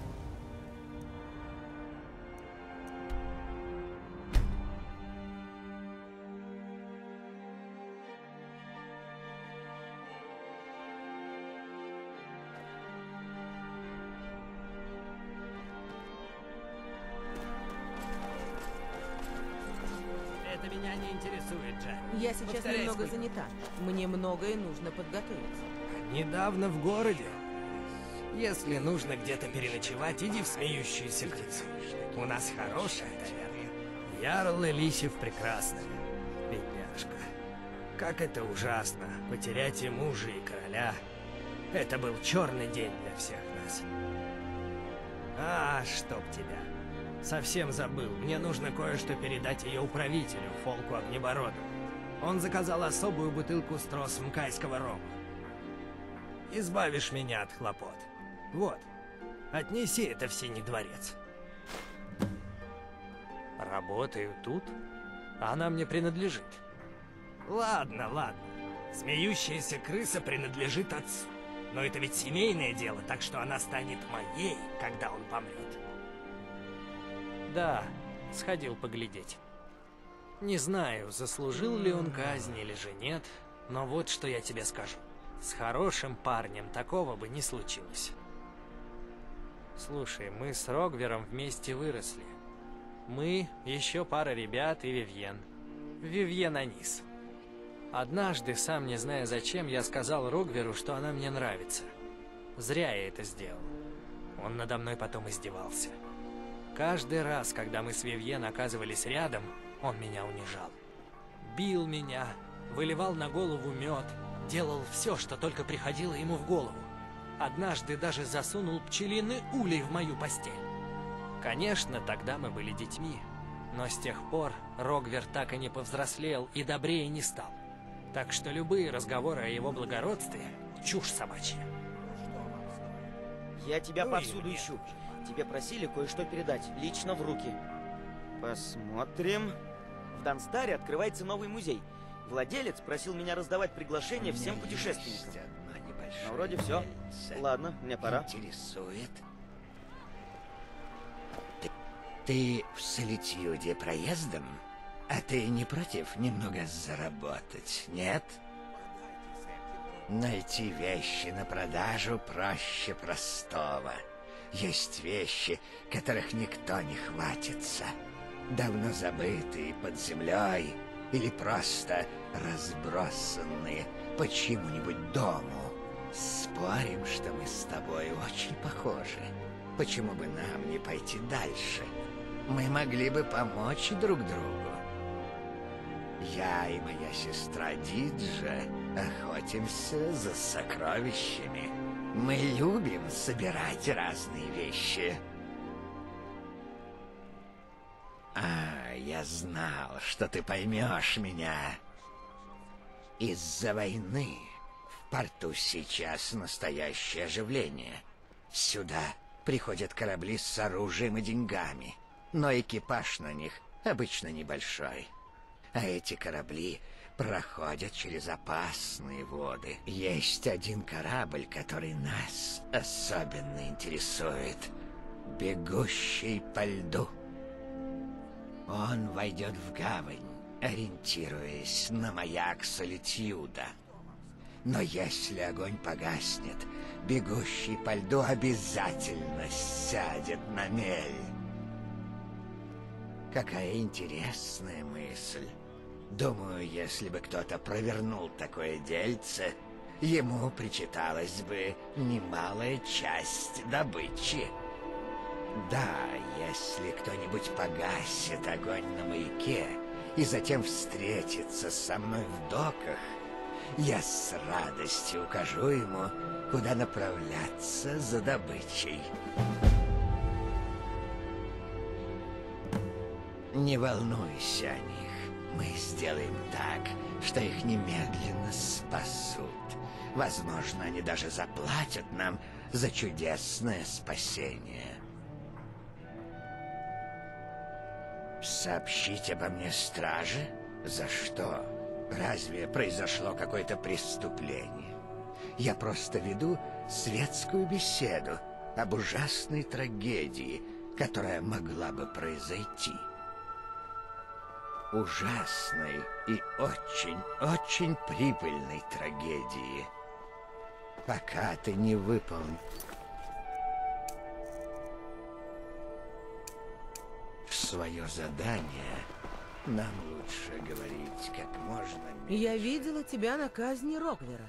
Это меня не интересует, Джаред. Я сейчас Повторяй, немного сколько. занята. Мне многое нужно подготовиться. Недавно в городе. Если нужно где-то переночевать, иди в смеющуюся крысу. У нас хорошая таверна. Ярл Элисев прекрасный. Бедняжка. Как это ужасно, потерять и мужа, и короля. Это был черный день для всех нас. А, чтоб тебя. Совсем забыл. Мне нужно кое-что передать ее управителю, Фолку Огнебороду. Он заказал особую бутылку с тросом кайского рома. Избавишь меня от хлопот. Вот. Отнеси это в Синий дворец. Работаю тут? Она мне принадлежит. Ладно, ладно. Смеющаяся крыса принадлежит отцу. Но это ведь семейное дело, так что она станет моей, когда он помрет. Да, сходил поглядеть. Не знаю, заслужил ли он казнь или же нет, но вот что я тебе скажу. С хорошим парнем такого бы не случилось. Слушай, мы с Рогвером вместе выросли. Мы, еще пара ребят и Вивьен. Вивьен Анис. Однажды, сам не зная зачем, я сказал Рогверу, что она мне нравится. Зря я это сделал. Он надо мной потом издевался. Каждый раз, когда мы с Вивьен оказывались рядом, он меня унижал. Бил меня, выливал на голову мед, делал все, что только приходило ему в голову. Однажды даже засунул пчелиный улей в мою постель. Конечно, тогда мы были детьми, но с тех пор Рогвер так и не повзрослел и добрее не стал. Так что любые разговоры о его благородстве — чушь собачья. Я тебя Ой, повсюду нет. ищу. Тебе просили кое-что передать, лично в руки. Посмотрим. В Данстаре открывается новый музей. Владелец просил меня раздавать приглашения всем путешественникам. Ну, вроде все. Ладно, мне пора. Интересует. Ты, ты в Солитьюде проездом? А ты не против немного заработать, нет? Найти вещи на продажу проще простого. Есть вещи, которых никто не хватится. Давно забытые под землей или просто разбросанные по чьему-нибудь дому. Спорим, что мы с тобой очень похожи. Почему бы нам не пойти дальше? Мы могли бы помочь друг другу. Я и моя сестра Диджа охотимся за сокровищами. Мы любим собирать разные вещи. А, я знал, что ты поймешь меня. Из-за войны в порту сейчас настоящее оживление. Сюда приходят корабли с оружием и деньгами, но экипаж на них обычно небольшой. А эти корабли проходят через опасные воды. Есть один корабль, который нас особенно интересует. Бегущий по льду. Он войдет в гавань, ориентируясь на маяк Солитьюда. Но если огонь погаснет, бегущий по льду обязательно сядет на мель. Какая интересная мысль. Думаю, если бы кто-то провернул такое дельце, ему причиталась бы немалая часть добычи. Да, если кто-нибудь погасит огонь на маяке и затем встретится со мной в доках, я с радостью укажу ему, куда направляться за добычей. Не волнуйся о них. Мы сделаем так, что их немедленно спасут. Возможно, они даже заплатят нам за чудесное спасение. Сообщить обо мне страже? За что? Разве произошло какое-то преступление? Я просто веду светскую беседу об ужасной трагедии, которая могла бы произойти. Ужасной и очень-очень прибыльной трагедии. Пока ты не выполнил свое задание, нам лучше говорить как можно меньше. Я видела тебя на казни Рогвера.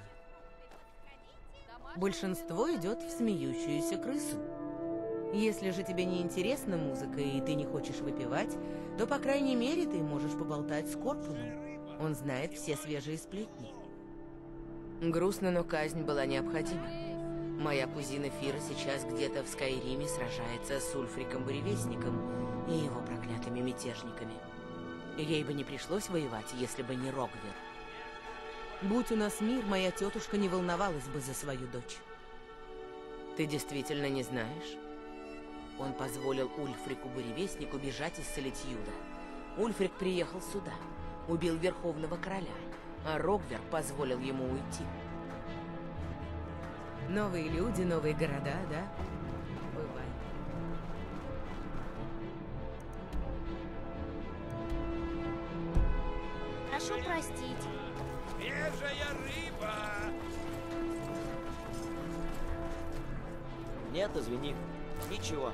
Большинство идет в смеющуюся крысу. Если же тебе не интересна музыка и ты не хочешь выпивать, то, по крайней мере, ты можешь поболтать с Корпуном. Он знает все свежие сплетни. Грустно, но казнь была необходима. Моя кузина Фира сейчас где-то в Скайриме сражается с Ульфриком-буревестником и его проклятыми мятежниками. Ей бы не пришлось воевать, если бы не Рогвер. Будь у нас мир, моя тетушка не волновалась бы за свою дочь. Ты действительно не знаешь? Он позволил Ульфрику-буревестнику бежать из Солитьюда. Ульфрик приехал сюда, убил Верховного Короля, а Рогвер позволил ему уйти. Новые люди, новые города, да? Бывай. Прошу простить. Свежая рыба! Нет, извини. Ничего.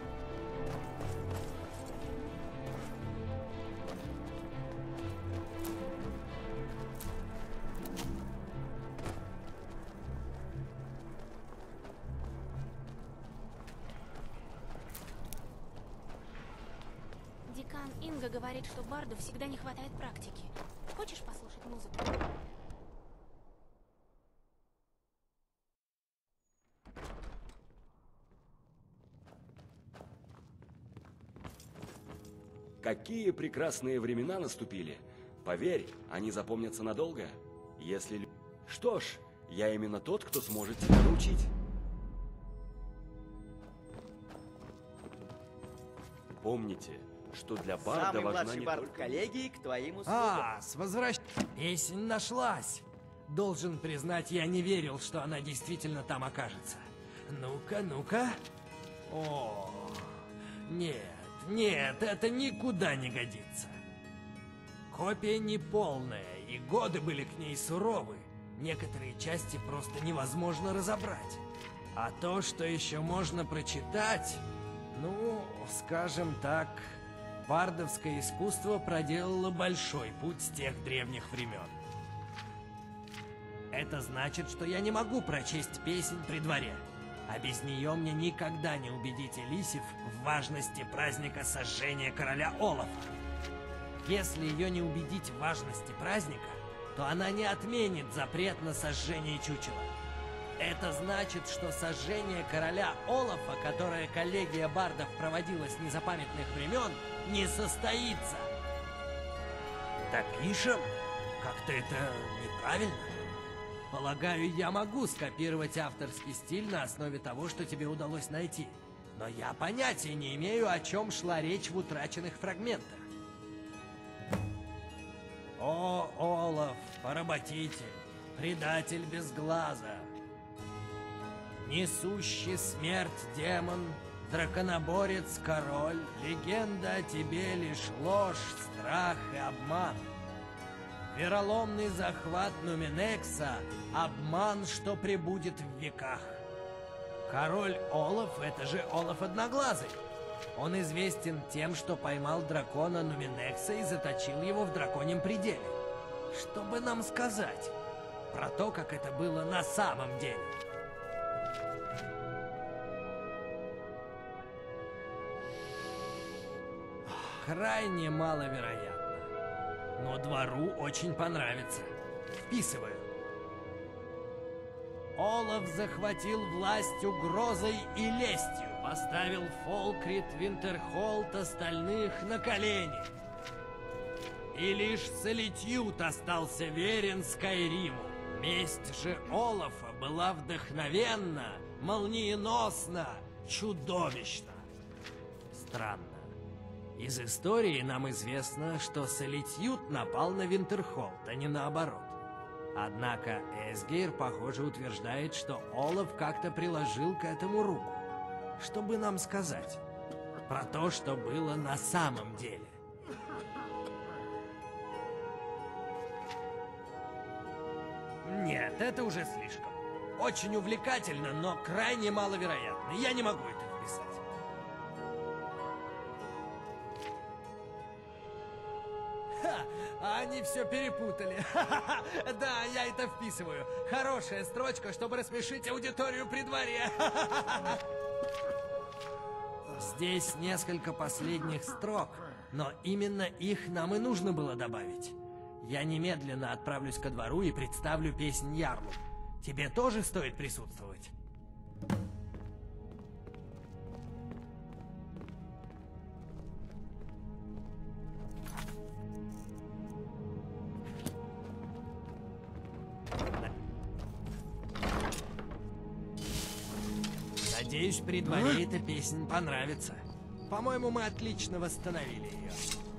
Декан Инга говорит, что барду всегда не хватает практики. Хочешь послушать музыку? Какие прекрасные времена наступили. Поверь, они запомнятся надолго. Если... Что ж, я именно тот, кто сможет тебя научить. Помните, что для барда Самый важна младший не бард только... в коллегии к твоим услугам. А, с возвращ... Песень нашлась. Должен признать, я не верил, что она действительно там окажется. Ну-ка, ну-ка. О, нет, нет, это никуда не годится. Копия неполная, и годы были к ней суровы. Некоторые части просто невозможно разобрать. А то, что еще можно прочитать, ну, скажем так, бардовское искусство проделало большой путь с тех древних времен. Это значит, что я не могу прочесть песнь при дворе. А без нее мне никогда не убедить Элисив в важности праздника сожжения короля Олафа. Если ее не убедить в важности праздника, то она не отменит запрет на сожжение чучела. Это значит, что сожжение короля Олафа, которое коллегия бардов проводила с незапамятных времен, не состоится. Топишем? Как-то это неправильно. Полагаю, я могу скопировать авторский стиль на основе того, что тебе удалось найти. Но я понятия не имею, о чем шла речь в утраченных фрагментах. О, Олаф, поработитель, предатель без глаза, несущий смерть демон, драконоборец король, легенда о тебе лишь ложь, страх и обман. Вероломный захват Нуминекса — обман, что пребудет в веках. Король Олаф — это же Олаф Одноглазый. Он известен тем, что поймал дракона Нуминекса и заточил его в драконьем пределе. Что бы нам сказать про то, как это было на самом деле? Крайне маловероятно. Но двору очень понравится. Вписываю. Олаф захватил власть угрозой и лестью, поставил Фолкрит Винтерхолд остальных на колени. И лишь Солитьюд остался верен Скайриму. Месть же Олафа была вдохновенна, молниеносна, чудовищна. Странно. Из истории нам известно, что Солитьюд напал на Винтерхолд, а не наоборот. Однако Эсгейр, похоже, утверждает, что Олаф как-то приложил к этому руку. Что бы нам сказать про то, что было на самом деле? Нет, это уже слишком. Очень увлекательно, но крайне маловероятно. Я не могу это вписать. Ха, а они все перепутали. Ха-ха-ха. Да, я это вписываю. Хорошая строчка, чтобы рассмешить аудиторию при дворе. Ха-ха-ха. Здесь несколько последних строк, но именно их нам и нужно было добавить. Я немедленно отправлюсь ко двору и представлю песнь Ярлу. Тебе тоже стоит присутствовать? Надеюсь, при дворе эта песня понравится. По-моему, мы отлично восстановили ее.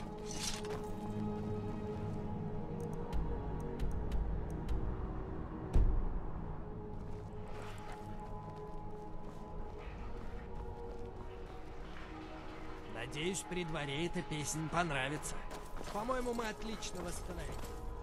Надеюсь, при дворе эта песня понравится. По-моему, мы отлично восстановили.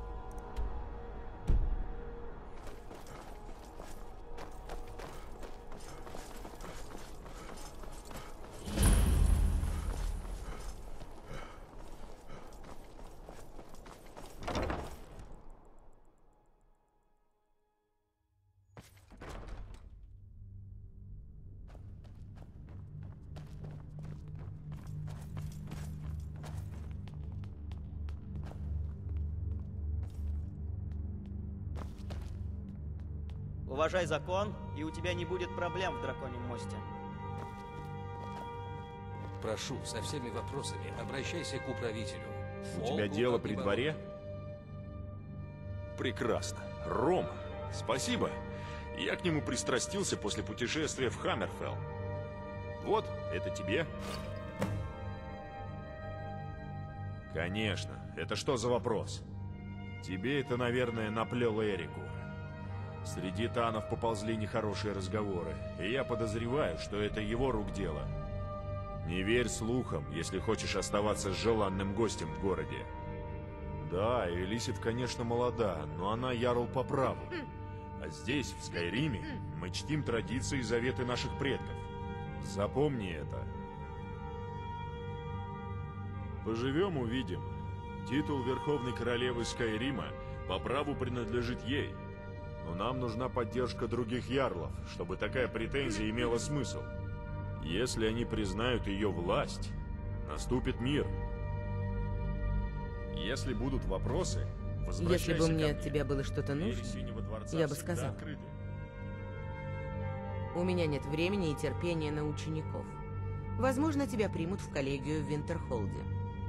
Уважай закон, и у тебя не будет проблем в Драконьем мосте. Прошу, со всеми вопросами обращайся к управителю. У тебя дело при дворе? Прекрасно. Рома, спасибо. Я к нему пристрастился после путешествия в Хаммерфелл. Вот, это тебе. Конечно. Это что за вопрос? Тебе это, наверное, наплел Эрику. Среди танов поползли нехорошие разговоры, и я подозреваю, что это его рук дело. Не верь слухам, если хочешь оставаться желанным гостем в городе. Да, Элисит, конечно, молода, но она ярл по праву. А здесь, в Скайриме, мы чтим традиции и заветы наших предков. Запомни это. Поживем, увидим. Титул Верховной Королевы Скайрима по праву принадлежит ей. Но нам нужна поддержка других ярлов, чтобы такая претензия имела смысл. Если они признают ее власть, наступит мир. Если будут вопросы, возвращайся Если бы мне ко от тебя было что-то нужно, я бы сказал. Открыты. У меня нет времени и терпения на учеников. Возможно, тебя примут в коллегию в Винтерхолде.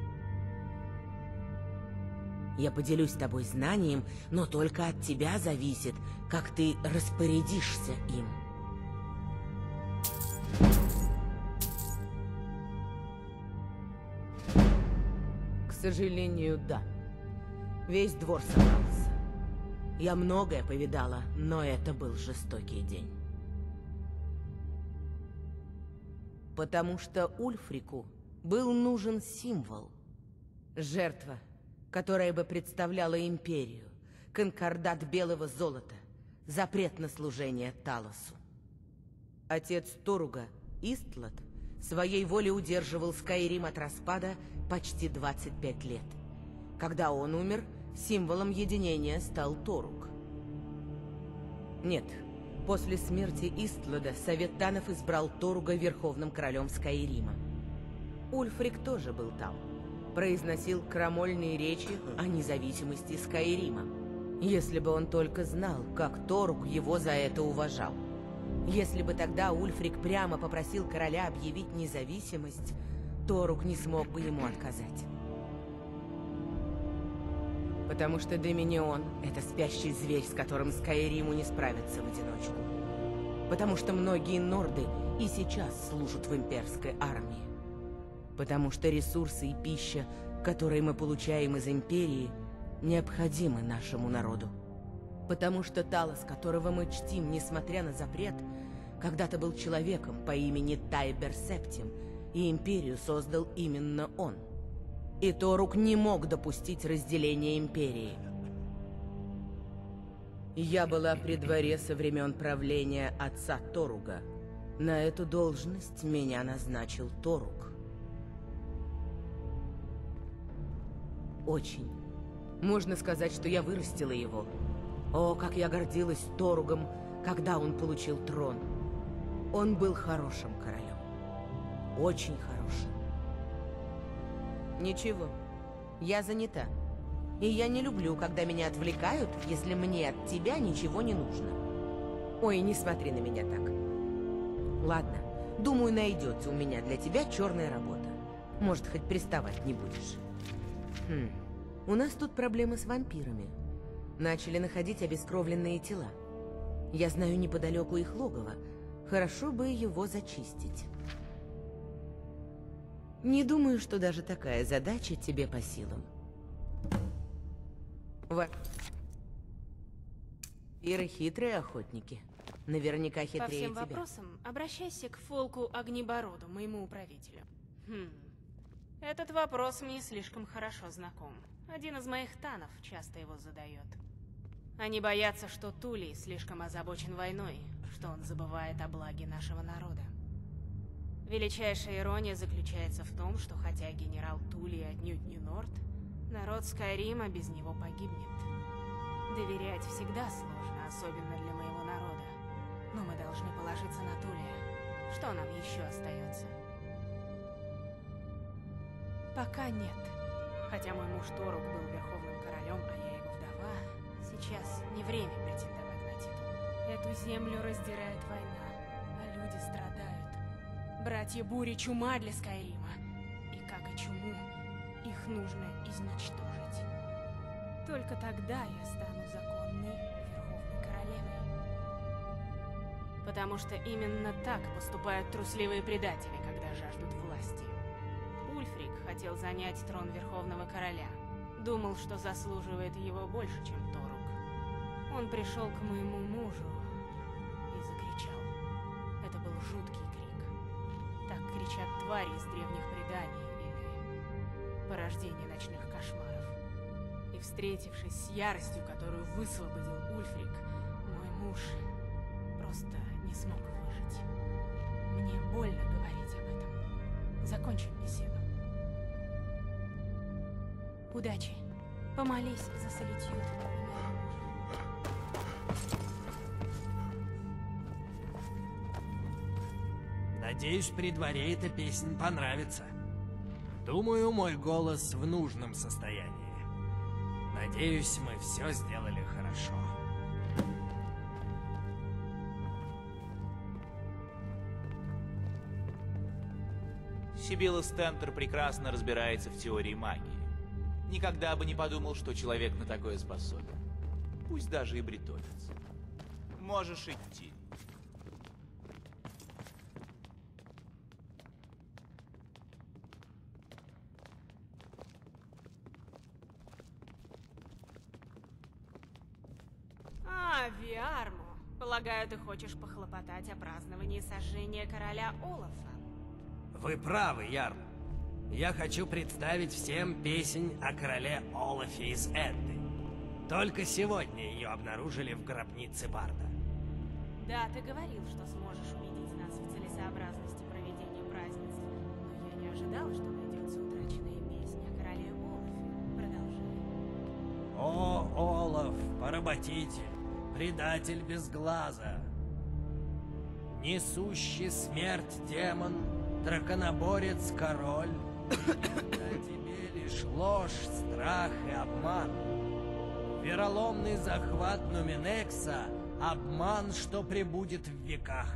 Я поделюсь с тобой знанием, но только от тебя зависит, как ты распорядишься им. К сожалению, да. Весь двор собрался. Я многое повидала, но это был жестокий день. Потому что Ульфрику был нужен символ. Жертва, которая бы представляла империю, конкордат белого золота, запрет на служение Талосу. Отец Торуга, Истлад, своей волей удерживал Скайрим от распада почти двадцать пять лет. Когда он умер, символом единения стал Торуг. Нет, после смерти Истлада Совет Танов избрал Торуга верховным королем Скайрима. Ульфрик тоже был там. Произносил крамольные речи о независимости Скайрима. Если бы он только знал, как Торуг его за это уважал. Если бы тогда Ульфрик прямо попросил короля объявить независимость, Торуг не смог бы ему отказать. Потому что Доминион — это спящий зверь, с которым Скайриму не справиться в одиночку. Потому что многие норды и сейчас служат в имперской армии. Потому что ресурсы и пища, которые мы получаем из Империи, необходимы нашему народу. Потому что Талос, которого мы чтим, несмотря на запрет, когда-то был человеком по имени Тайбер Септим, и Империю создал именно он. И Торук не мог допустить разделения Империи. Я была при дворе со времен правления отца Торуга. На эту должность меня назначил Торук. Очень. Можно сказать, что я вырастила его. О, как я гордилась Торугом, когда он получил трон. Он был хорошим королем. Очень хорошим. Ничего, я занята. И я не люблю, когда меня отвлекают, если мне от тебя ничего не нужно. Ой, не смотри на меня так. Ладно, думаю, найдется у меня для тебя черная работа. Может, хоть приставать не будешь. Хм, у нас тут проблемы с вампирами. Начали находить обескровленные тела. Я знаю неподалеку их логово. Хорошо бы его зачистить. Не думаю, что даже такая задача тебе по силам. Вампиры хитрые охотники. Наверняка хитрее тебя. По всем тебя. вопросам обращайся к Фолку Огнебороду, моему управителю. Хм. Этот вопрос мне слишком хорошо знаком. Один из моих танов часто его задает. Они боятся, что Тулей слишком озабочен войной, что он забывает о благе нашего народа. Величайшая ирония заключается в том, что хотя генерал Тулей отнюдь не Норд, народ Скайрима без него погибнет. Доверять всегда сложно, особенно для моего народа. Но мы должны положиться на Тулия. Что нам еще остается? Пока нет. Хотя мой муж Торук был верховным королем, а я его вдова, сейчас не время претендовать на титул. Эту землю раздирает война, а люди страдают. Братья Бури — чума для Скайрима. И как и чуму, их нужно изничтожить. Только тогда я стану законной верховной королевой. Потому что именно так поступают трусливые предатели, когда жаждут власти. Ульфрик хотел занять трон Верховного Короля. Думал, что заслуживает его больше, чем Торук. Он пришел к моему мужу и закричал. Это был жуткий крик. Так кричат твари из древних преданий или порождение ночных кошмаров. И встретившись с яростью, которую высвободил Ульфрик, мой муж просто не смог выжить. Мне больно говорить об этом. Закончим беседу. Удачи. Помолись за Солитьюд. Надеюсь, при дворе эта песня понравится. Думаю, мой голос в нужном состоянии. Надеюсь, мы все сделали хорошо. Сибила Стентер прекрасно разбирается в теории магии. Никогда бы не подумал, что человек на такое способен. Пусть даже и бретонец. Можешь идти. А, Виармо. Полагаю, ты хочешь похлопотать о праздновании сожжения короля Олафа. Вы правы, Ярл. Я хочу представить всем песнь о короле Олафе из Эдды. Только сегодня ее обнаружили в гробнице Барда. Да, ты говорил, что сможешь убедить нас в целесообразности проведения празднеств. Но я не ожидал, что найдется утраченная песня о короле Олафе. Продолжай. О, Олаф, поработитель, предатель без глаза, несущий смерть демон, драконоборец король, на тебе лишь ложь, страх и обман. Вероломный захват Нуминекса — обман, что пребудет в веках.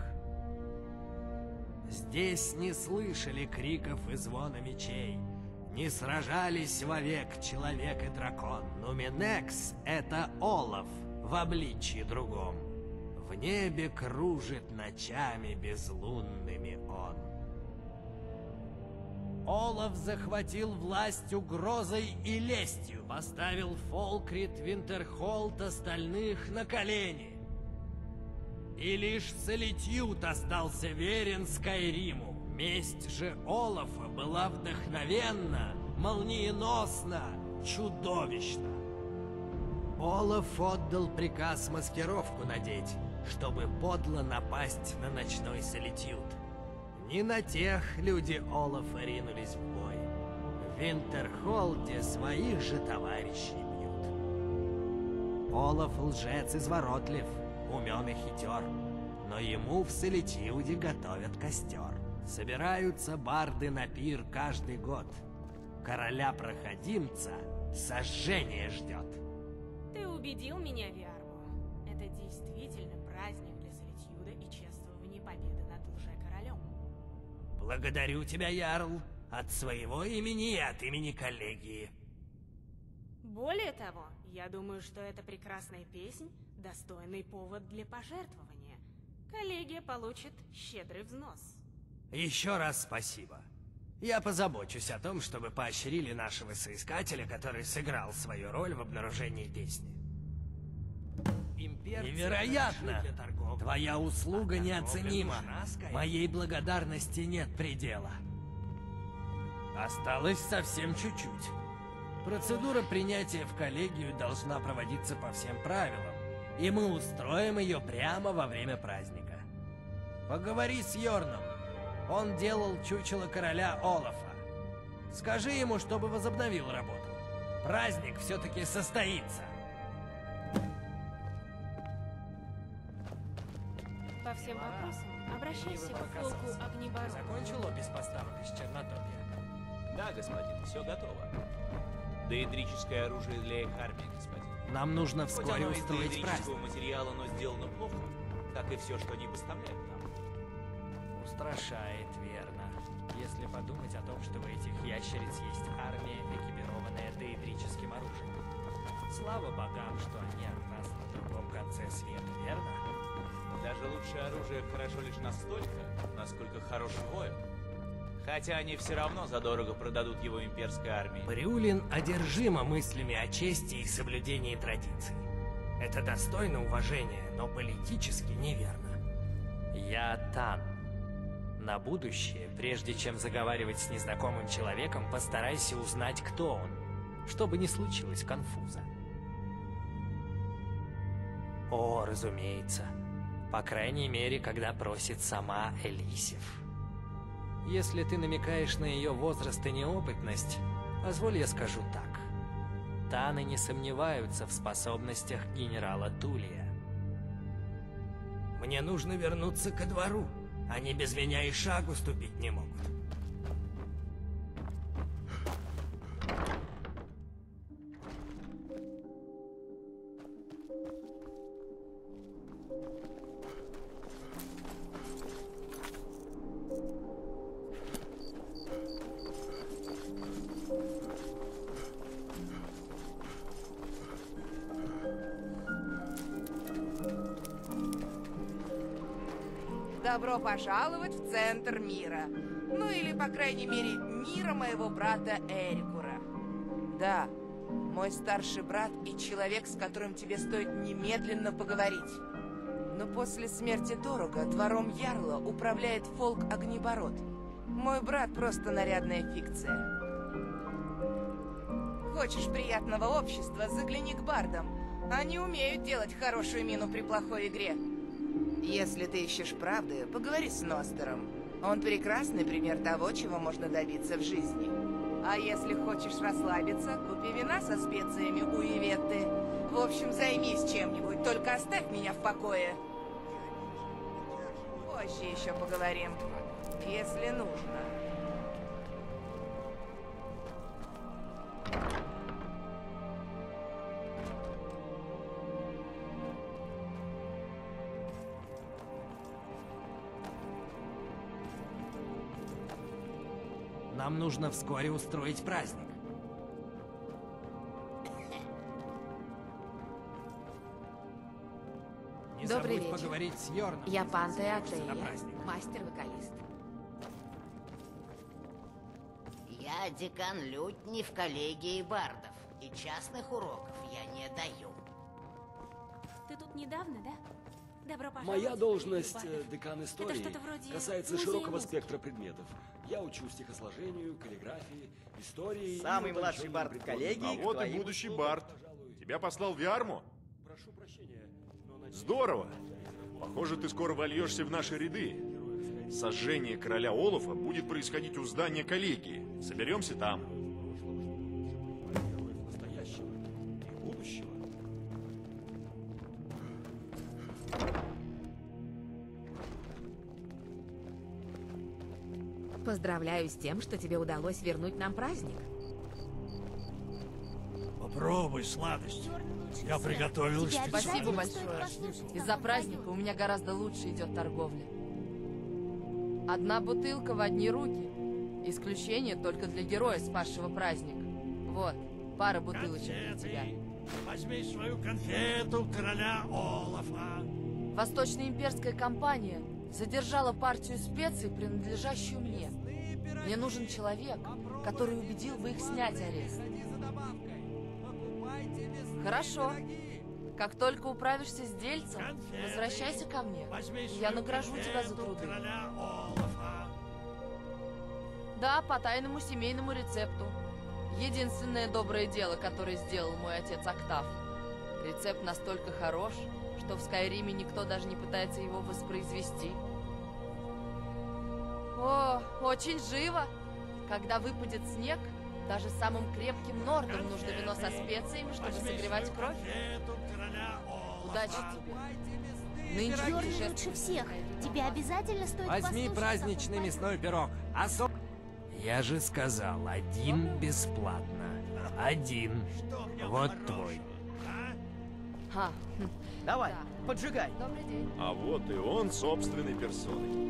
Здесь не слышали криков и звона мечей, не сражались вовек человек и дракон. Нуминекс — это Олаф в обличье другом. В небе кружит ночами безлунными он. Олаф захватил власть угрозой и лестью, поставил Фолкрит Винтерхолд остальных на колени. И лишь Солитьюд остался верен Скайриму. Месть же Олафа была вдохновенна, молниеносна, чудовищна. Олаф отдал приказ маскировку надеть, чтобы подло напасть на ночной Солитьюд. Не на тех люди Олафа ринулись в бой. В Винтерхолде своих же товарищей бьют. Олаф лжец изворотлив, умен и хитер, но ему в Солитьюде готовят костер. Собираются барды на пир каждый год. Короля-проходимца сожжение ждет. Ты убедил меня, Виармо. Это действительно праздник для Солитьюда и чествование победы над лже-королем. Благодарю тебя, Ярл, от своего имени и от имени коллегии. Более того, я думаю, что эта прекрасная песнь — достойный повод для пожертвования. Коллегия получит щедрый взнос. Еще раз спасибо. Я позабочусь о том, чтобы поощрили нашего соискателя, который сыграл свою роль в обнаружении песни. Невероятно! Твоя услуга неоценима. Моей благодарности нет предела. Осталось совсем чуть-чуть. Процедура принятия в коллегию должна проводиться по всем правилам, и мы устроим ее прямо во время праздника. Поговори с Йорном. Он делал чучело короля Олафа. Скажи ему, чтобы возобновил работу. Праздник все-таки состоится. По всем вопросам обращайся к полку Огнеборот. Закончил опись поставок из Чернотопия? Да, господин, все готово. Доэдрическое оружие для их армии, господин. Нам нужно вскоре Хоть оно из устроить праздник. материала, но сделано плохо, как и все, что они поставляют нам. Устрашает, верно. Если подумать о том, что у этих ящериц есть армия, экипированная доэдрическим оружием. Слава богам, что они от нас на другом конце света, верно? Даже лучшее оружие хорошо лишь настолько, насколько хорош воин. Хотя они все равно задорого продадут его имперской армии. Брюлин одержима мыслями о чести и соблюдении традиций. Это достойно уважения, но политически неверно. Я Тан. На будущее, прежде чем заговаривать с незнакомым человеком, постарайся узнать, кто он, чтобы не случилось конфуза. О, разумеется. По крайней мере, когда просит сама Элисив. Если ты намекаешь на ее возраст и неопытность, позволь я скажу так. Таны не сомневаются в способностях генерала Тулия. Мне нужно вернуться ко двору. Они без меня и шагу ступить не могут. Добро пожаловать в центр мира. Ну или, по крайней мере, мира моего брата Эрикура. Да, мой старший брат и человек, с которым тебе стоит немедленно поговорить. Но после смерти Торуга двором Ярла управляет Фолк Огнеборот. Мой брат просто нарядная фикция. Хочешь приятного общества, загляни к бардам. Они умеют делать хорошую мину при плохой игре. Если ты ищешь правды, поговори с Ностером. Он прекрасный пример того, чего можно добиться в жизни. А если хочешь расслабиться, купи вина со специями у Иветты. В общем, займись чем-нибудь, только оставь меня в покое. Позже еще поговорим, если нужно. Нам нужно вскоре устроить праздник. Не Добрый забудь вечер. поговорить с Йорном. Я Панте На Атея, праздник. мастер-вокалист. Я декан лютни в коллегии бардов, и частных уроков я не даю. Ты тут недавно, да? Добро пожаловать. Моя должность э, декан истории что-то вроде касается музея широкого музыки. спектра предметов. Я учу стихосложению, каллиграфии, истории. Самый и младший утонченным бард приколам. коллегии. А вот и твоим будущий услугам. бард. Тебя послал в Ярму? Прошу прощения, но на- Здорово. Похоже, ты скоро вольешься в наши ряды. Сожжение короля Олафа будет происходить у здания коллегии. Соберемся там. героев настоящего и будущего. Поздравляю с тем, что тебе удалось вернуть нам праздник. Попробуй сладость. Я приготовил Тебя специально. Спасибо обязательно большое. стоит послушать, Из-за как он праздника поет. у меня гораздо лучше идет торговля. Одна бутылка в одни руки. Исключение только для героя, спасшего праздник. Вот, пара бутылочек для тебя. Возьми свою конфету короля Олафа. Восточно-имперская компания задержала партию специй, принадлежащую мне. Мне нужен человек, который убедил бы их снять арест. Хорошо. Как только управишься с дельцем, возвращайся ко мне. и Я награжу тебя за труды. Да, по тайному семейному рецепту. Единственное доброе дело, которое сделал мой отец Октав. Рецепт настолько хорош, что в Скайриме никто даже не пытается его воспроизвести. О, очень живо! Когда выпадет снег, даже самым крепким нордам нужно вино со специями, чтобы согревать кровь. Удачи тебе. Нынче Йорн путешествие лучше всех. Тебе обязательно стоит Возьми послушать, праздничный как он мясной пирог. Осо... Я же сказал, один бесплатно. Один. Вот твой. Ха. Давай, Да. поджигай. Добрый день. А вот и он собственной персоной.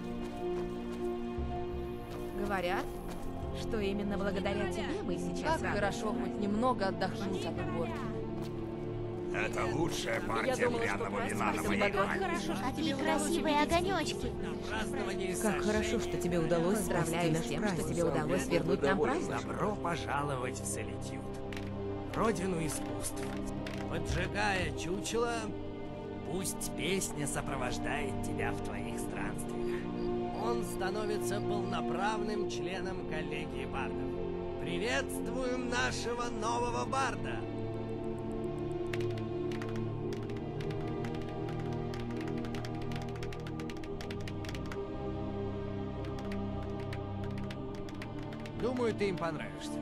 Говорят, что именно благодаря тебе мы сейчас Как рады. хорошо хоть немного отдохнуть от уборки. Это лучшая партия думала, что пряного праздник вина на это моей погода. памяти. Хорошо, что какие красивые огонечки. Как хорошо, что тебе удалось Поздравляю с тем, что тебе удалось вернуть нам праздник. Добро пожаловать в Солитюд. Родину искусств. Поджигая чучело, пусть песня сопровождает тебя в твоих странствиях. Он становится полноправным членом коллегии бардов. Приветствуем нашего нового барда! Думаю, ты им понравишься.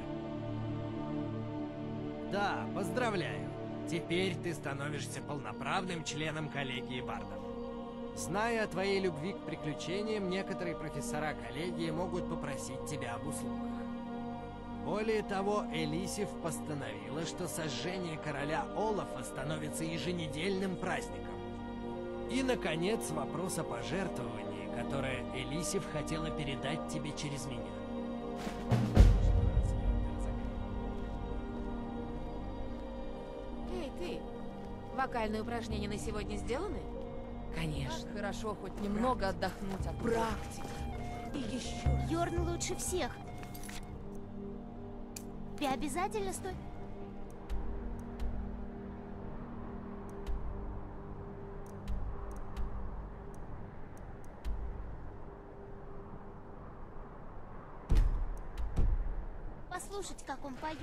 Да, поздравляю. Теперь ты становишься полноправным членом коллегии бардов. Зная о твоей любви к приключениям, некоторые профессора коллегии могут попросить тебя об услугах. Более того, Элисив постановила, что сожжение короля Олафа становится еженедельным праздником. И, наконец, вопрос о пожертвовании, которое Элисив хотела передать тебе через меня. Эй, ты! Вокальные упражнения на сегодня сделаны? Конечно. Как хорошо хоть немного отдохнуть от уборки. Практика. И еще. Йорн лучше всех. Тебе обязательно стоит... Послушать, как он поет.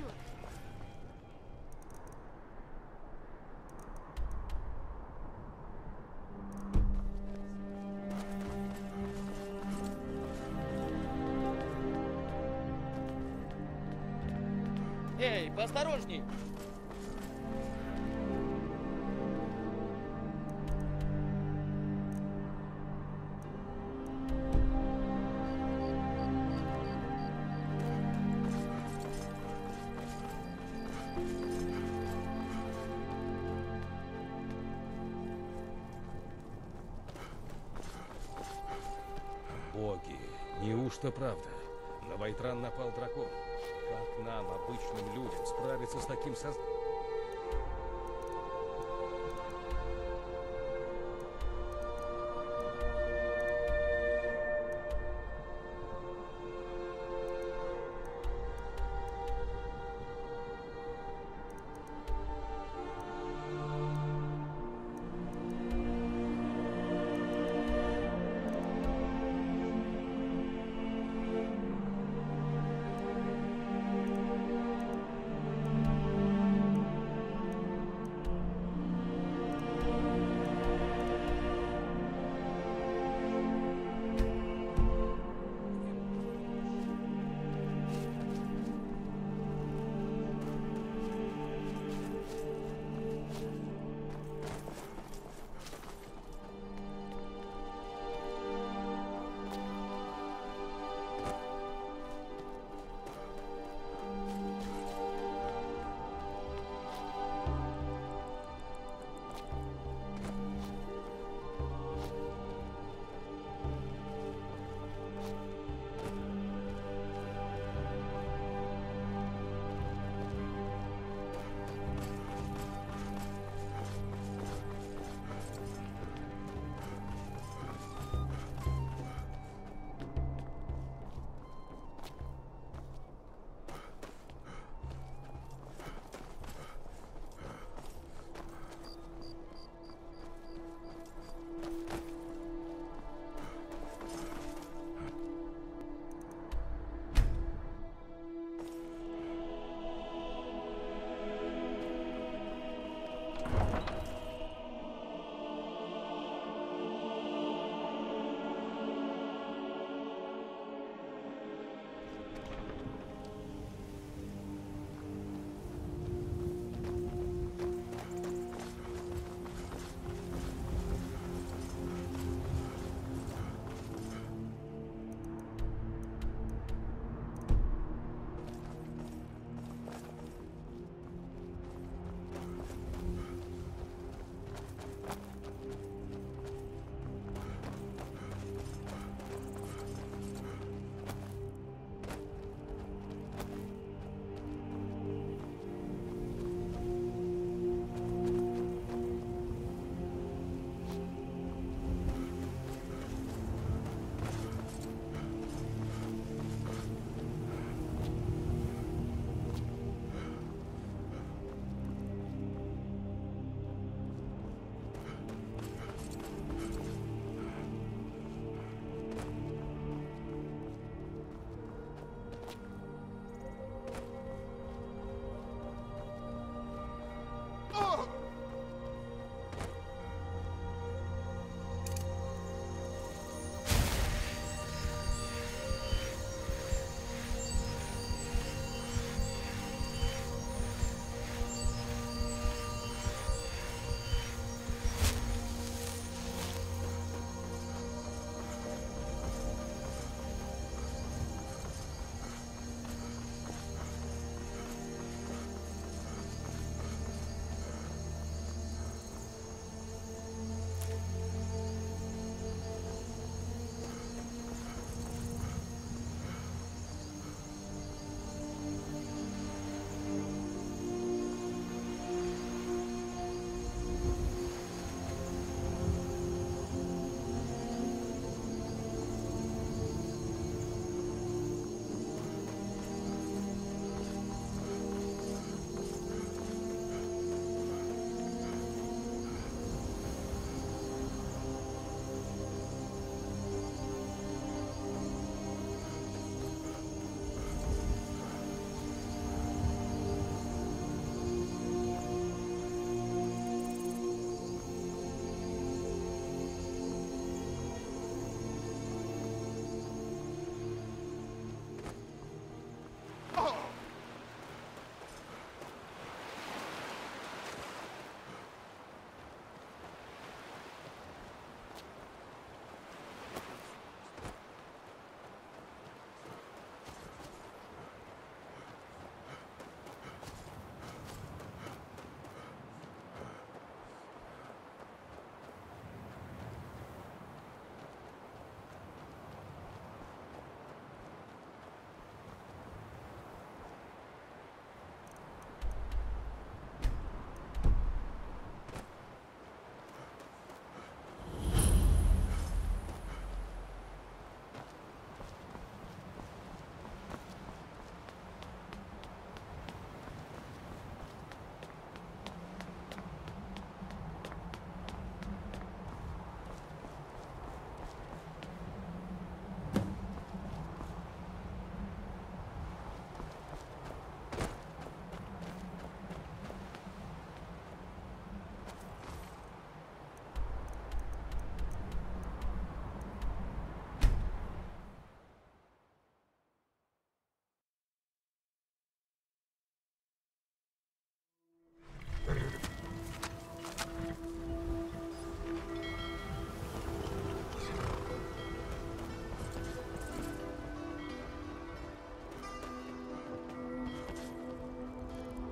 Эй, поосторожней! Боги, неужто правда? На Вайтран напал дракон. Как нам, обычным людям, справиться с таким соз...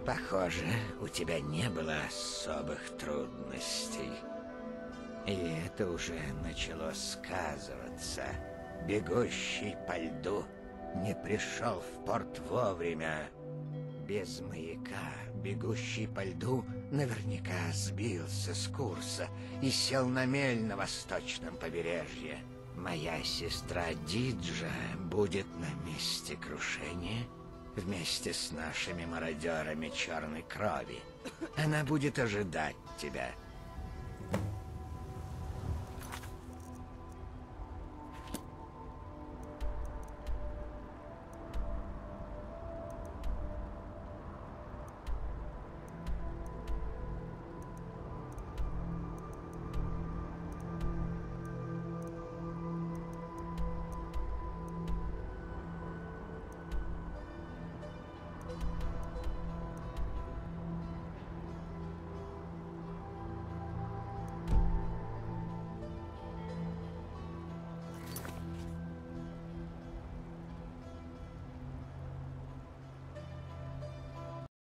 Похоже, у тебя не было особых трудностей. И это уже начало сказываться. Бегущий по льду не пришел в порт вовремя. Без маяка бегущий по льду наверняка сбился с курса и сел на мель на восточном побережье. Моя сестра Диджа будет на месте крушения вместе с нашими мародерами черной крови. Она будет ожидать тебя.